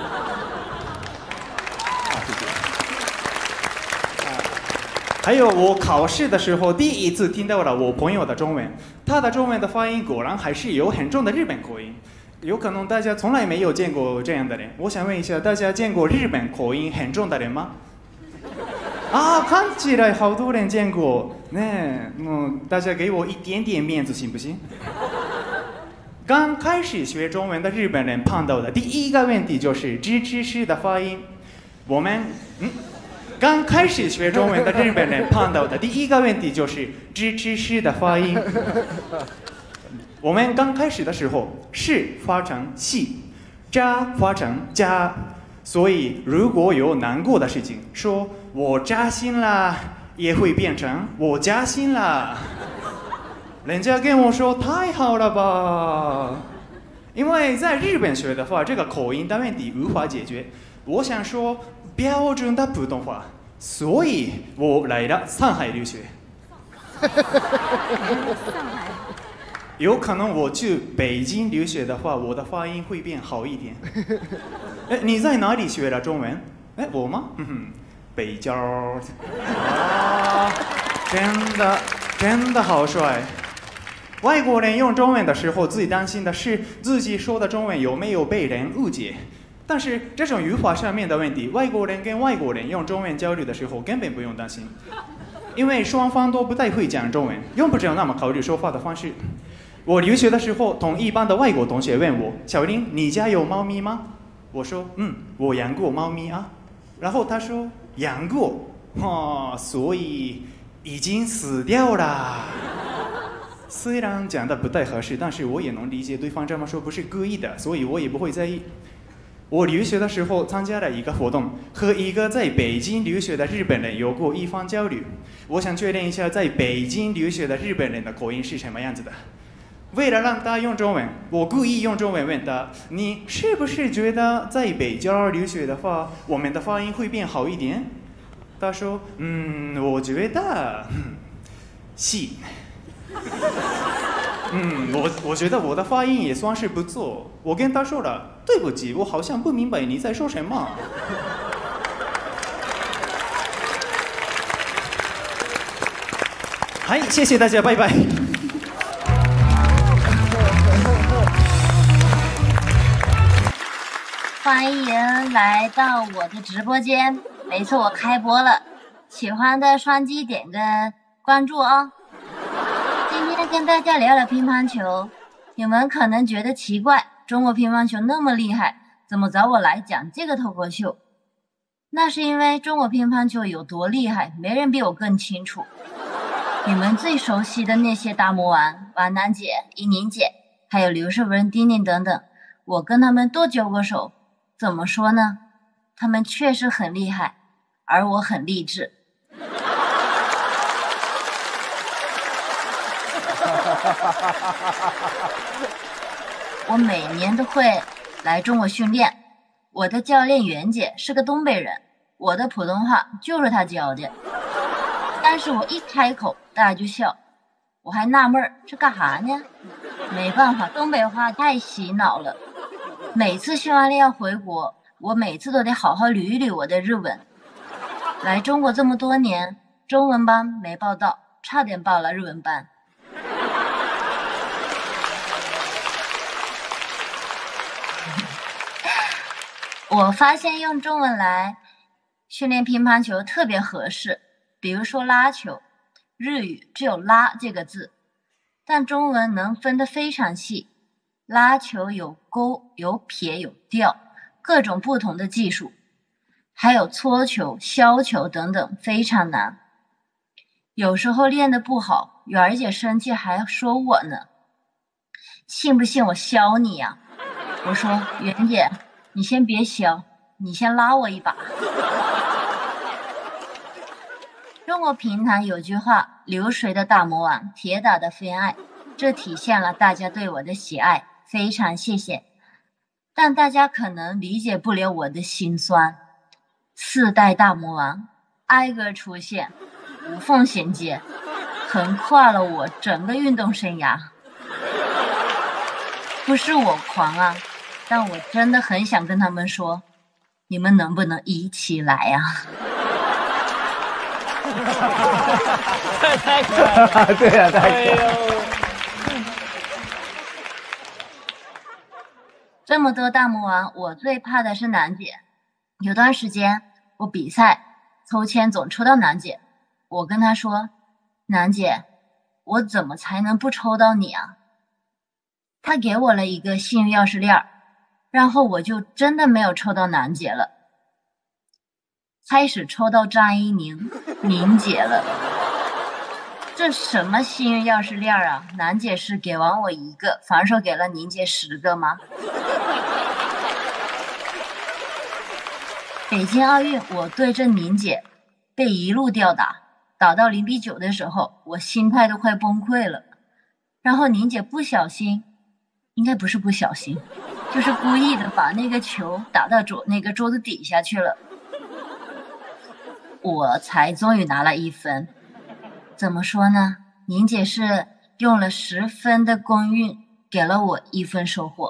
还有我考试的时候，第一次听到了我朋友的中文，他的中文的发音果然还是有很重的日本口音。有可能大家从来没有见过这样的人，我想问一下，大家见过日本口音很重的人吗？看起来好多人见过。大家给我一点点面子行不行？刚开始学中文的日本人碰到的第一个问题就是支持式的发音。刚开始学中文的日本人碰到的第一个问题就是支持式的发音。我们刚开始的时候，是发成细，扎发成加，所以如果有难过的事情，说我扎心了，也会变成我加薪了。人家跟我说太好了吧，因为在日本学的话，这个口音的问题无法解决。我想说标准的普通话，所以我来了上海留学。有可能我去北京留学的话，我的发音会变好一点。你在哪里学的中文？我吗？北京。真的好帅。外国人用中文的时候，最担心的是自己说的中文有没有被人误解。但是这种语法上面的问题，外国人跟外国人用中文交流的时候根本不用担心，因为双方都不太会讲中文，用不着那么考虑说话的方式。我留学的时候，同一班的外国同学问我：“小林，你家有猫咪吗？”我说：“我养过猫咪啊。”然后他说：“养过，所以已经死掉了。”虽然讲的不太合适，但是我也能理解对方这么说不是故意的，所以我也不会在意。我留学的时候参加了一个活动，和一个在北京留学的日本人有过一番交流。我想确认一下在北京留学的日本人的口音是什么样子的。为了让他用中文，我故意用中文问他：“你是不是觉得在北京留学的话，我们的发音会变好一点？”他说：“我觉得，是。”我觉得我的发音也算是不错。我跟他说了：“对不起，我好像不明白你在说什么。”好，谢谢大家，拜拜。 欢迎来到我的直播间，没错，我开播了，喜欢的双击点个关注哦。今天跟大家聊聊乒乓球，你们可能觉得奇怪，中国乒乓球那么厉害，怎么找我来讲这个脱口秀？那是因为中国乒乓球有多厉害，没人比我更清楚。你们最熟悉的那些大魔王，王楠姐、伊宁姐，还有刘诗雯、丁宁等等，我跟他们都交过手。怎么说呢？他们确实很厉害，而我很励志。我每年都会来中国训练，我的教练袁姐是个东北人，我的普通话就是她教的。但是我一开口，大家就笑，我还纳闷这干啥呢？没办法，东北话太洗脑了。每次训完练要回国，我每次都得好好捋一捋我的日文。来中国这么多年，中文班没报到，差点报了日文班。我发现用中文来训练乒乓球特别合适。比如说拉球，日语只有拉这个字，但中文能分得非常细。拉球有勾、有撇、有吊，各种不同的技术，还有搓球、削球等等，非常难。有时候练得不好，媛儿姐生气还说我呢，信不信我削你呀？我说媛姐，你先别削，你先拉我一把。中国评坛有句话，流水的大魔王，铁打的非爱，这体现了大家对我的喜爱，非常谢谢。但大家可能理解不了我的心酸，4代大魔王挨个出现，无缝衔接，横跨了我整个运动生涯。不是我狂啊，但我真的很想跟他们说，你们能不能一起来啊？ 太可爱了，对呀，太可爱了。 这么多大魔王，我最怕的是楠姐。有段时间我比赛抽签总抽到楠姐，我跟她说，楠姐，我怎么才能不抽到你啊？她给我了一个幸运钥匙链，然后我就真的没有抽到楠姐了，开始抽到张怡宁宁姐了。这什么幸运钥匙链啊？楠姐是给完我1个，反而说给了宁姐10个吗？北京奥运我对阵宁姐被一路吊打，打到0-9的时候，我心态都快崩溃了。然后宁姐不小心，应该不是不小心，就是故意的把那个球打到那个桌子底下去了，我才终于拿了1分。怎么说呢？宁姐是用了10分的公运给了我1分收获。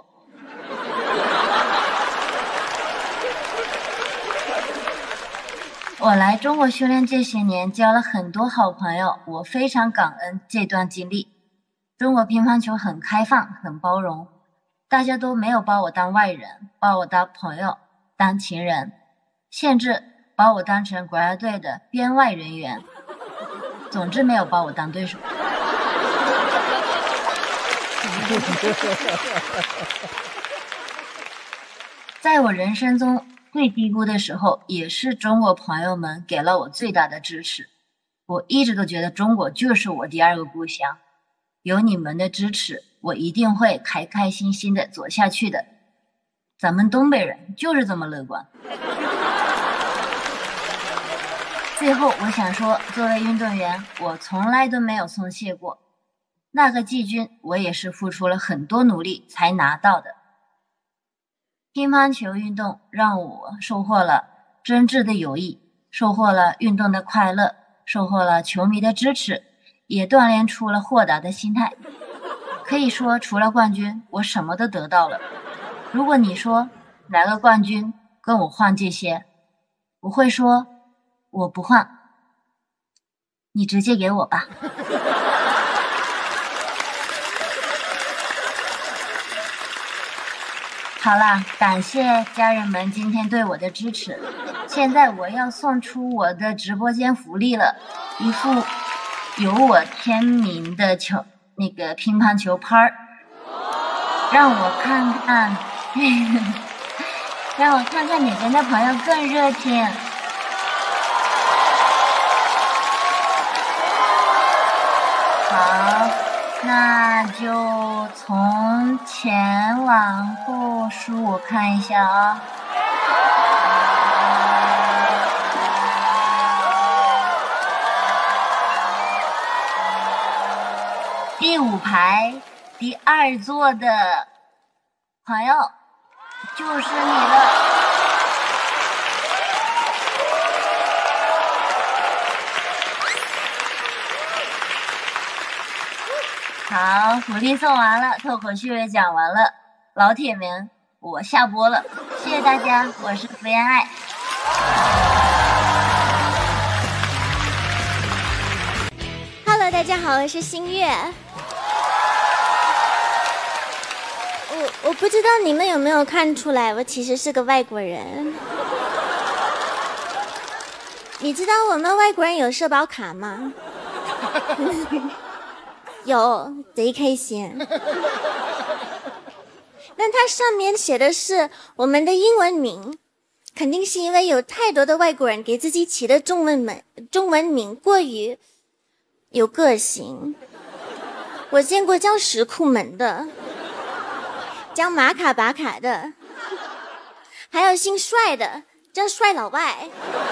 我来中国训练这些年，交了很多好朋友，我非常感恩这段经历。中国乒乓球很开放，很包容，大家都没有把我当外人，把我当朋友，当情人，甚至把我当成国家队的编外人员。总之没有把我当对手。在我人生中最低谷的时候，也是中国朋友们给了我最大的支持。我一直都觉得中国就是我第2个故乡，有你们的支持，我一定会开开心心的走下去的。咱们东北人就是这么乐观。最后我想说，作为运动员，我从来都没有松懈过。那个季军我也是付出了很多努力才拿到的。乒乓球运动让我收获了真挚的友谊，收获了运动的快乐，收获了球迷的支持，也锻炼出了豁达的心态。可以说除了冠军，我什么都得到了。如果你说哪个冠军跟我换这些，我会说我不换，你直接给我吧。好啦，感谢家人们今天对我的支持。现在我要送出我的直播间福利了，一副有我签名的那个乒乓球拍儿，让我看看，让我看看哪边的朋友更热情。好，那就从前往后数，我看一下啊。第5排第2座的朋友就是你了。好，福利送完了，脱口秀也讲完了，老铁们，我下播了，谢谢大家，我是福原爱。 Hello， 大家好，我是新月。我不知道你们有没有看出来，我其实是个外国人。 你知道我们外国人有社保卡吗？有，贼开心。但它上面写的是我们的英文名，肯定是因为有太多的外国人给自己起的中文名过于有个性。我见过叫石库门的，叫马卡巴卡的，还有姓帅的叫帅老外。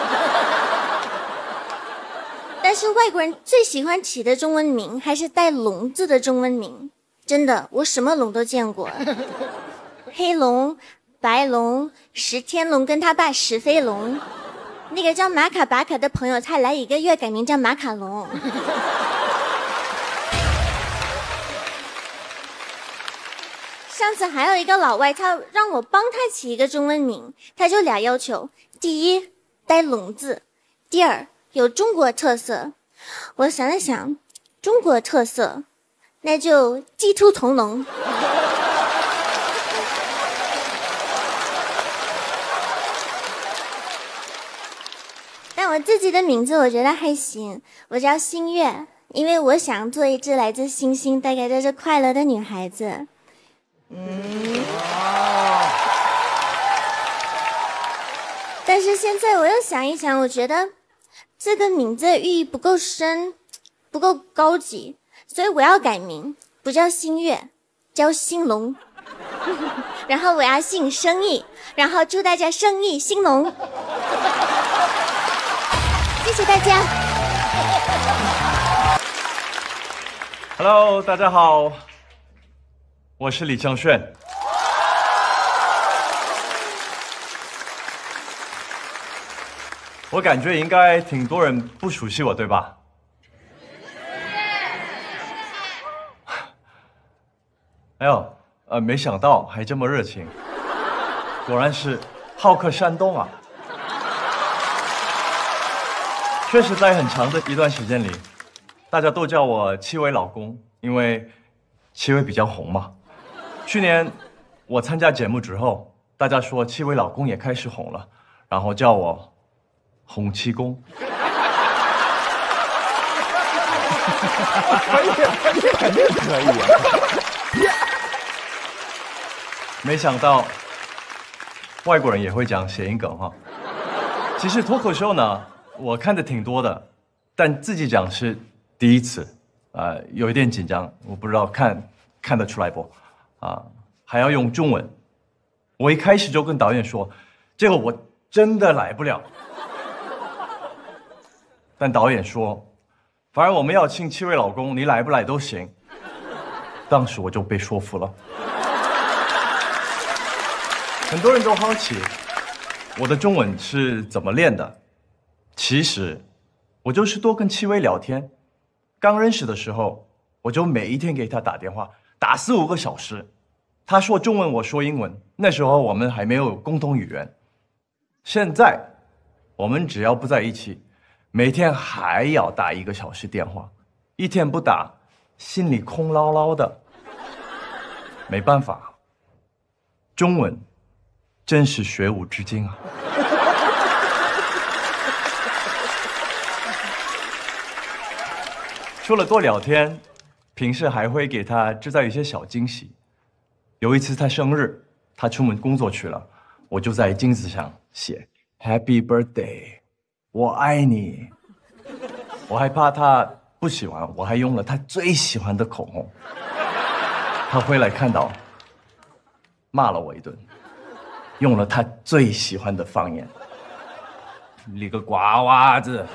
但是外国人最喜欢起的中文名还是带龙字的中文名，真的，我什么龙都见过，黑龙、白龙、石天龙跟他爸石飞龙，那个叫马卡巴卡的朋友才来1个月改名叫马卡龙。上次还有一个老外，他让我帮他起一个中文名，他就俩要求：第一，带龙字；第二，有中国特色。我想了想，中国特色，那就鸡兔同笼。但我自己的名字我觉得还行，我叫新月，因为我想做一只来自星星带给大家快乐的女孩子。但是现在我又想一想，我觉得这个名字的寓意不够深，不够高级，所以我要改名，不叫新月，叫兴隆。然后我要姓生意，然后祝大家生意兴隆。谢谢大家。 Hello， 大家好，我是李承铉。我感觉应该挺多人不熟悉我，对吧？哎呦，没想到还这么热情，果然是好客山东啊！确实，在很长的一段时间里，大家都叫我戚薇老公，因为戚薇比较红嘛。去年我参加节目之后，大家说戚薇老公也开始红了，然后叫我洪七公。 可以，肯定可以。 没想到外国人也会讲谐音梗哈。其实脱口秀呢，我看的挺多的，但自己讲是第一次，有一点紧张，我不知道看得出来不？还要用中文。我一开始就跟导演说，这个我真的来不了。但导演说，反正我们要请戚薇老公，你来不来都行。当时我就被说服了。很多人都好奇我的中文是怎么练的，其实我就是多跟戚薇聊天。刚认识的时候，我就每一天给她打电话，打4、5个小时。她说中文，我说英文。那时候我们还没有共同语言。现在我们只要不在一起，每天还要打1个小时电话，一天不打，心里空落落的。没办法，中文真是学无止境啊！除了多聊天，平时还会给他制造一些小惊喜。有一次他生日，他出门工作去了，我就在镜子上写 Happy Birthday， 我爱你。我还怕他不喜欢，我还用了他最喜欢的口红。他回来看到，骂了我一顿。用了他最喜欢的方言，你个瓜娃子！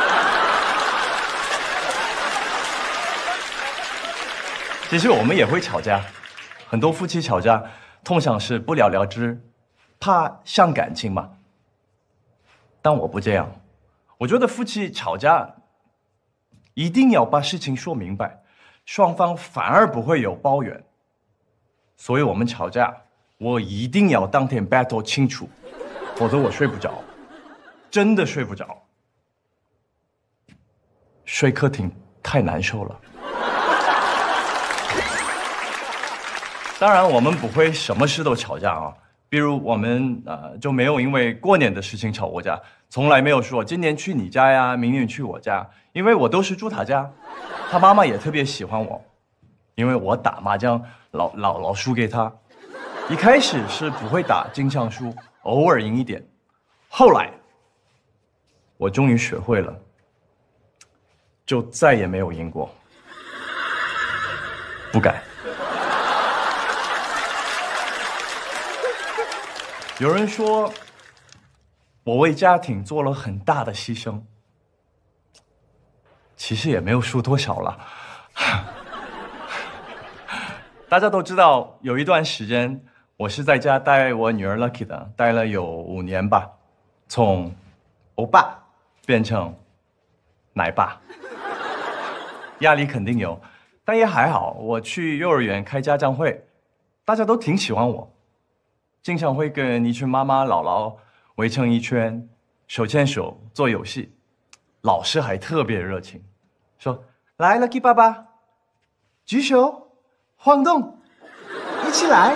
其实我们也会吵架，很多夫妻吵架通常是不了了之，怕伤感情嘛。但我不这样，我觉得夫妻吵架一定要把事情说明白，双方反而不会有抱怨。所以我们吵架，我一定要当天 battle 清楚，否则我睡不着，真的睡不着。睡客厅太难受了。当然，我们不会什么事都吵架啊， 比如我们就没有因为过年的事情吵过架，从来没有说今年去你家呀，明年去我家，因为我都是住他家。他妈妈也特别喜欢我，因为我打麻将老输给他。一开始是不会打，经常输，偶尔赢一点。后来我终于学会了，就再也没有赢过。不敢。有人说我为家庭做了很大的牺牲，其实也没有输多少了。大家都知道，有一段时间我是在家带我女儿 Lucky 的，带了有5年吧，从欧巴变成奶爸，压力肯定有，但也还好。我去幼儿园开家长会，大家都挺喜欢我，经常会跟一群妈妈姥姥围成一圈，手牵手做游戏。老师还特别热情，说：“来 ，Lucky 爸爸，举手，晃动，一起来。”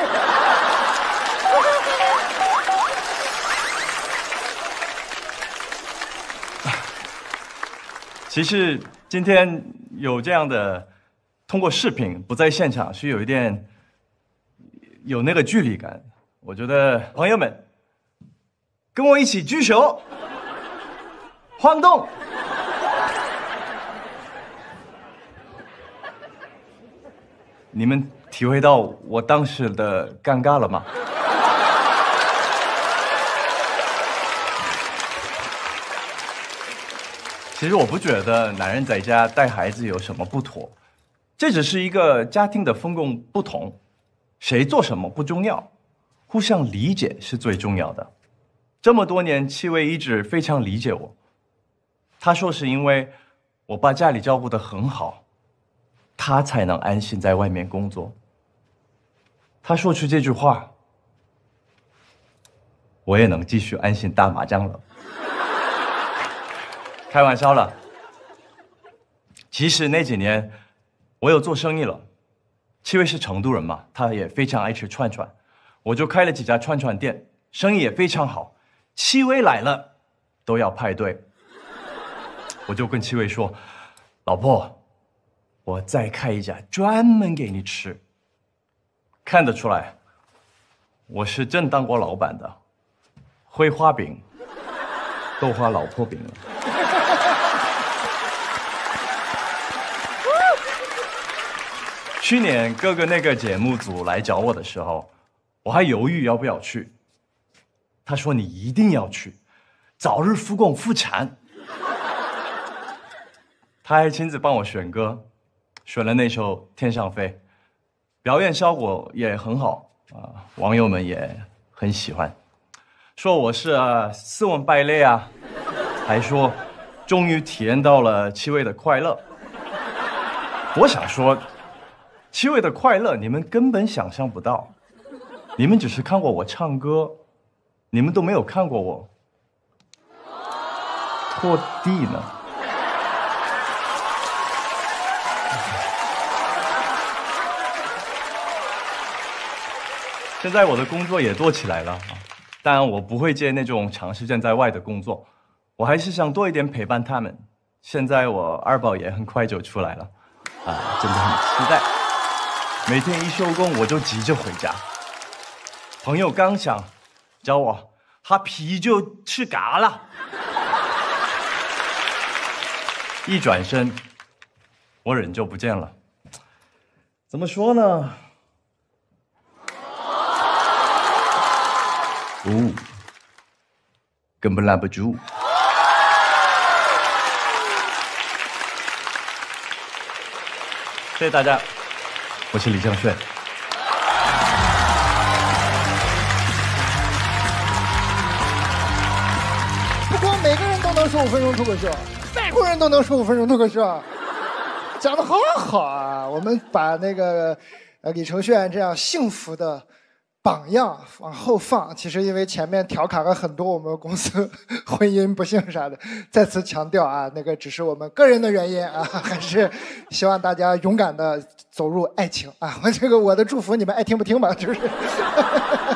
其实今天有这样的，通过视频不在现场，是有一点有那个距离感。我觉得朋友们跟我一起举手，晃动。你们体会到我当时的尴尬了吗？其实我不觉得男人在家带孩子有什么不妥，这只是一个家庭的分工不同，谁做什么不重要，互相理解是最重要的。这么多年，戚薇一直非常理解我。他说是因为我把家里照顾得很好，他才能安心在外面工作。他说出这句话，我也能继续安心打麻将了。开玩笑了。其实那几年我有做生意了，戚薇是成都人嘛，她也非常爱吃串串，我就开了几家串串店，生意也非常好。戚薇来了都要排队，我就跟戚薇说：“老婆，我再开一家专门给你吃。”看得出来，我是真当过老板的，会画饼，都画老婆饼了。去年各个那个节目组来找我的时候，我还犹豫要不要去。他说：“你一定要去，早日复工复产。”他还亲自帮我选歌，选了那首《天上飞》，表演效果也很好啊，网友们也很喜欢，说我是斯文败类啊，还说终于体验到了戚薇的快乐。我想说，戚薇的快乐你们根本想象不到，你们只是看过我唱歌，你们都没有看过我拖地呢。现在我的工作也多起来了，当然我不会接那种长时间在外的工作，我还是想多一点陪伴他们。现在我2宝也很快就出来了，真的很期待。每天一收工我就急着回家，朋友刚想找我，他啤酒吃嘎了，一转身，我人就不见了。怎么说呢？根本拦不住。谢谢大家，我是李正炫。 不光每个人都能说5分钟脱口秀，外国人都能说5分钟脱口秀，讲得好好啊！我们把那个李承铉这样幸福的榜样往后放，其实因为前面调侃了很多我们公司婚姻不幸啥的，再次强调啊，那个只是我们个人的原因啊，还是希望大家勇敢的走入爱情啊！我的祝福你们爱听不听吧，就是。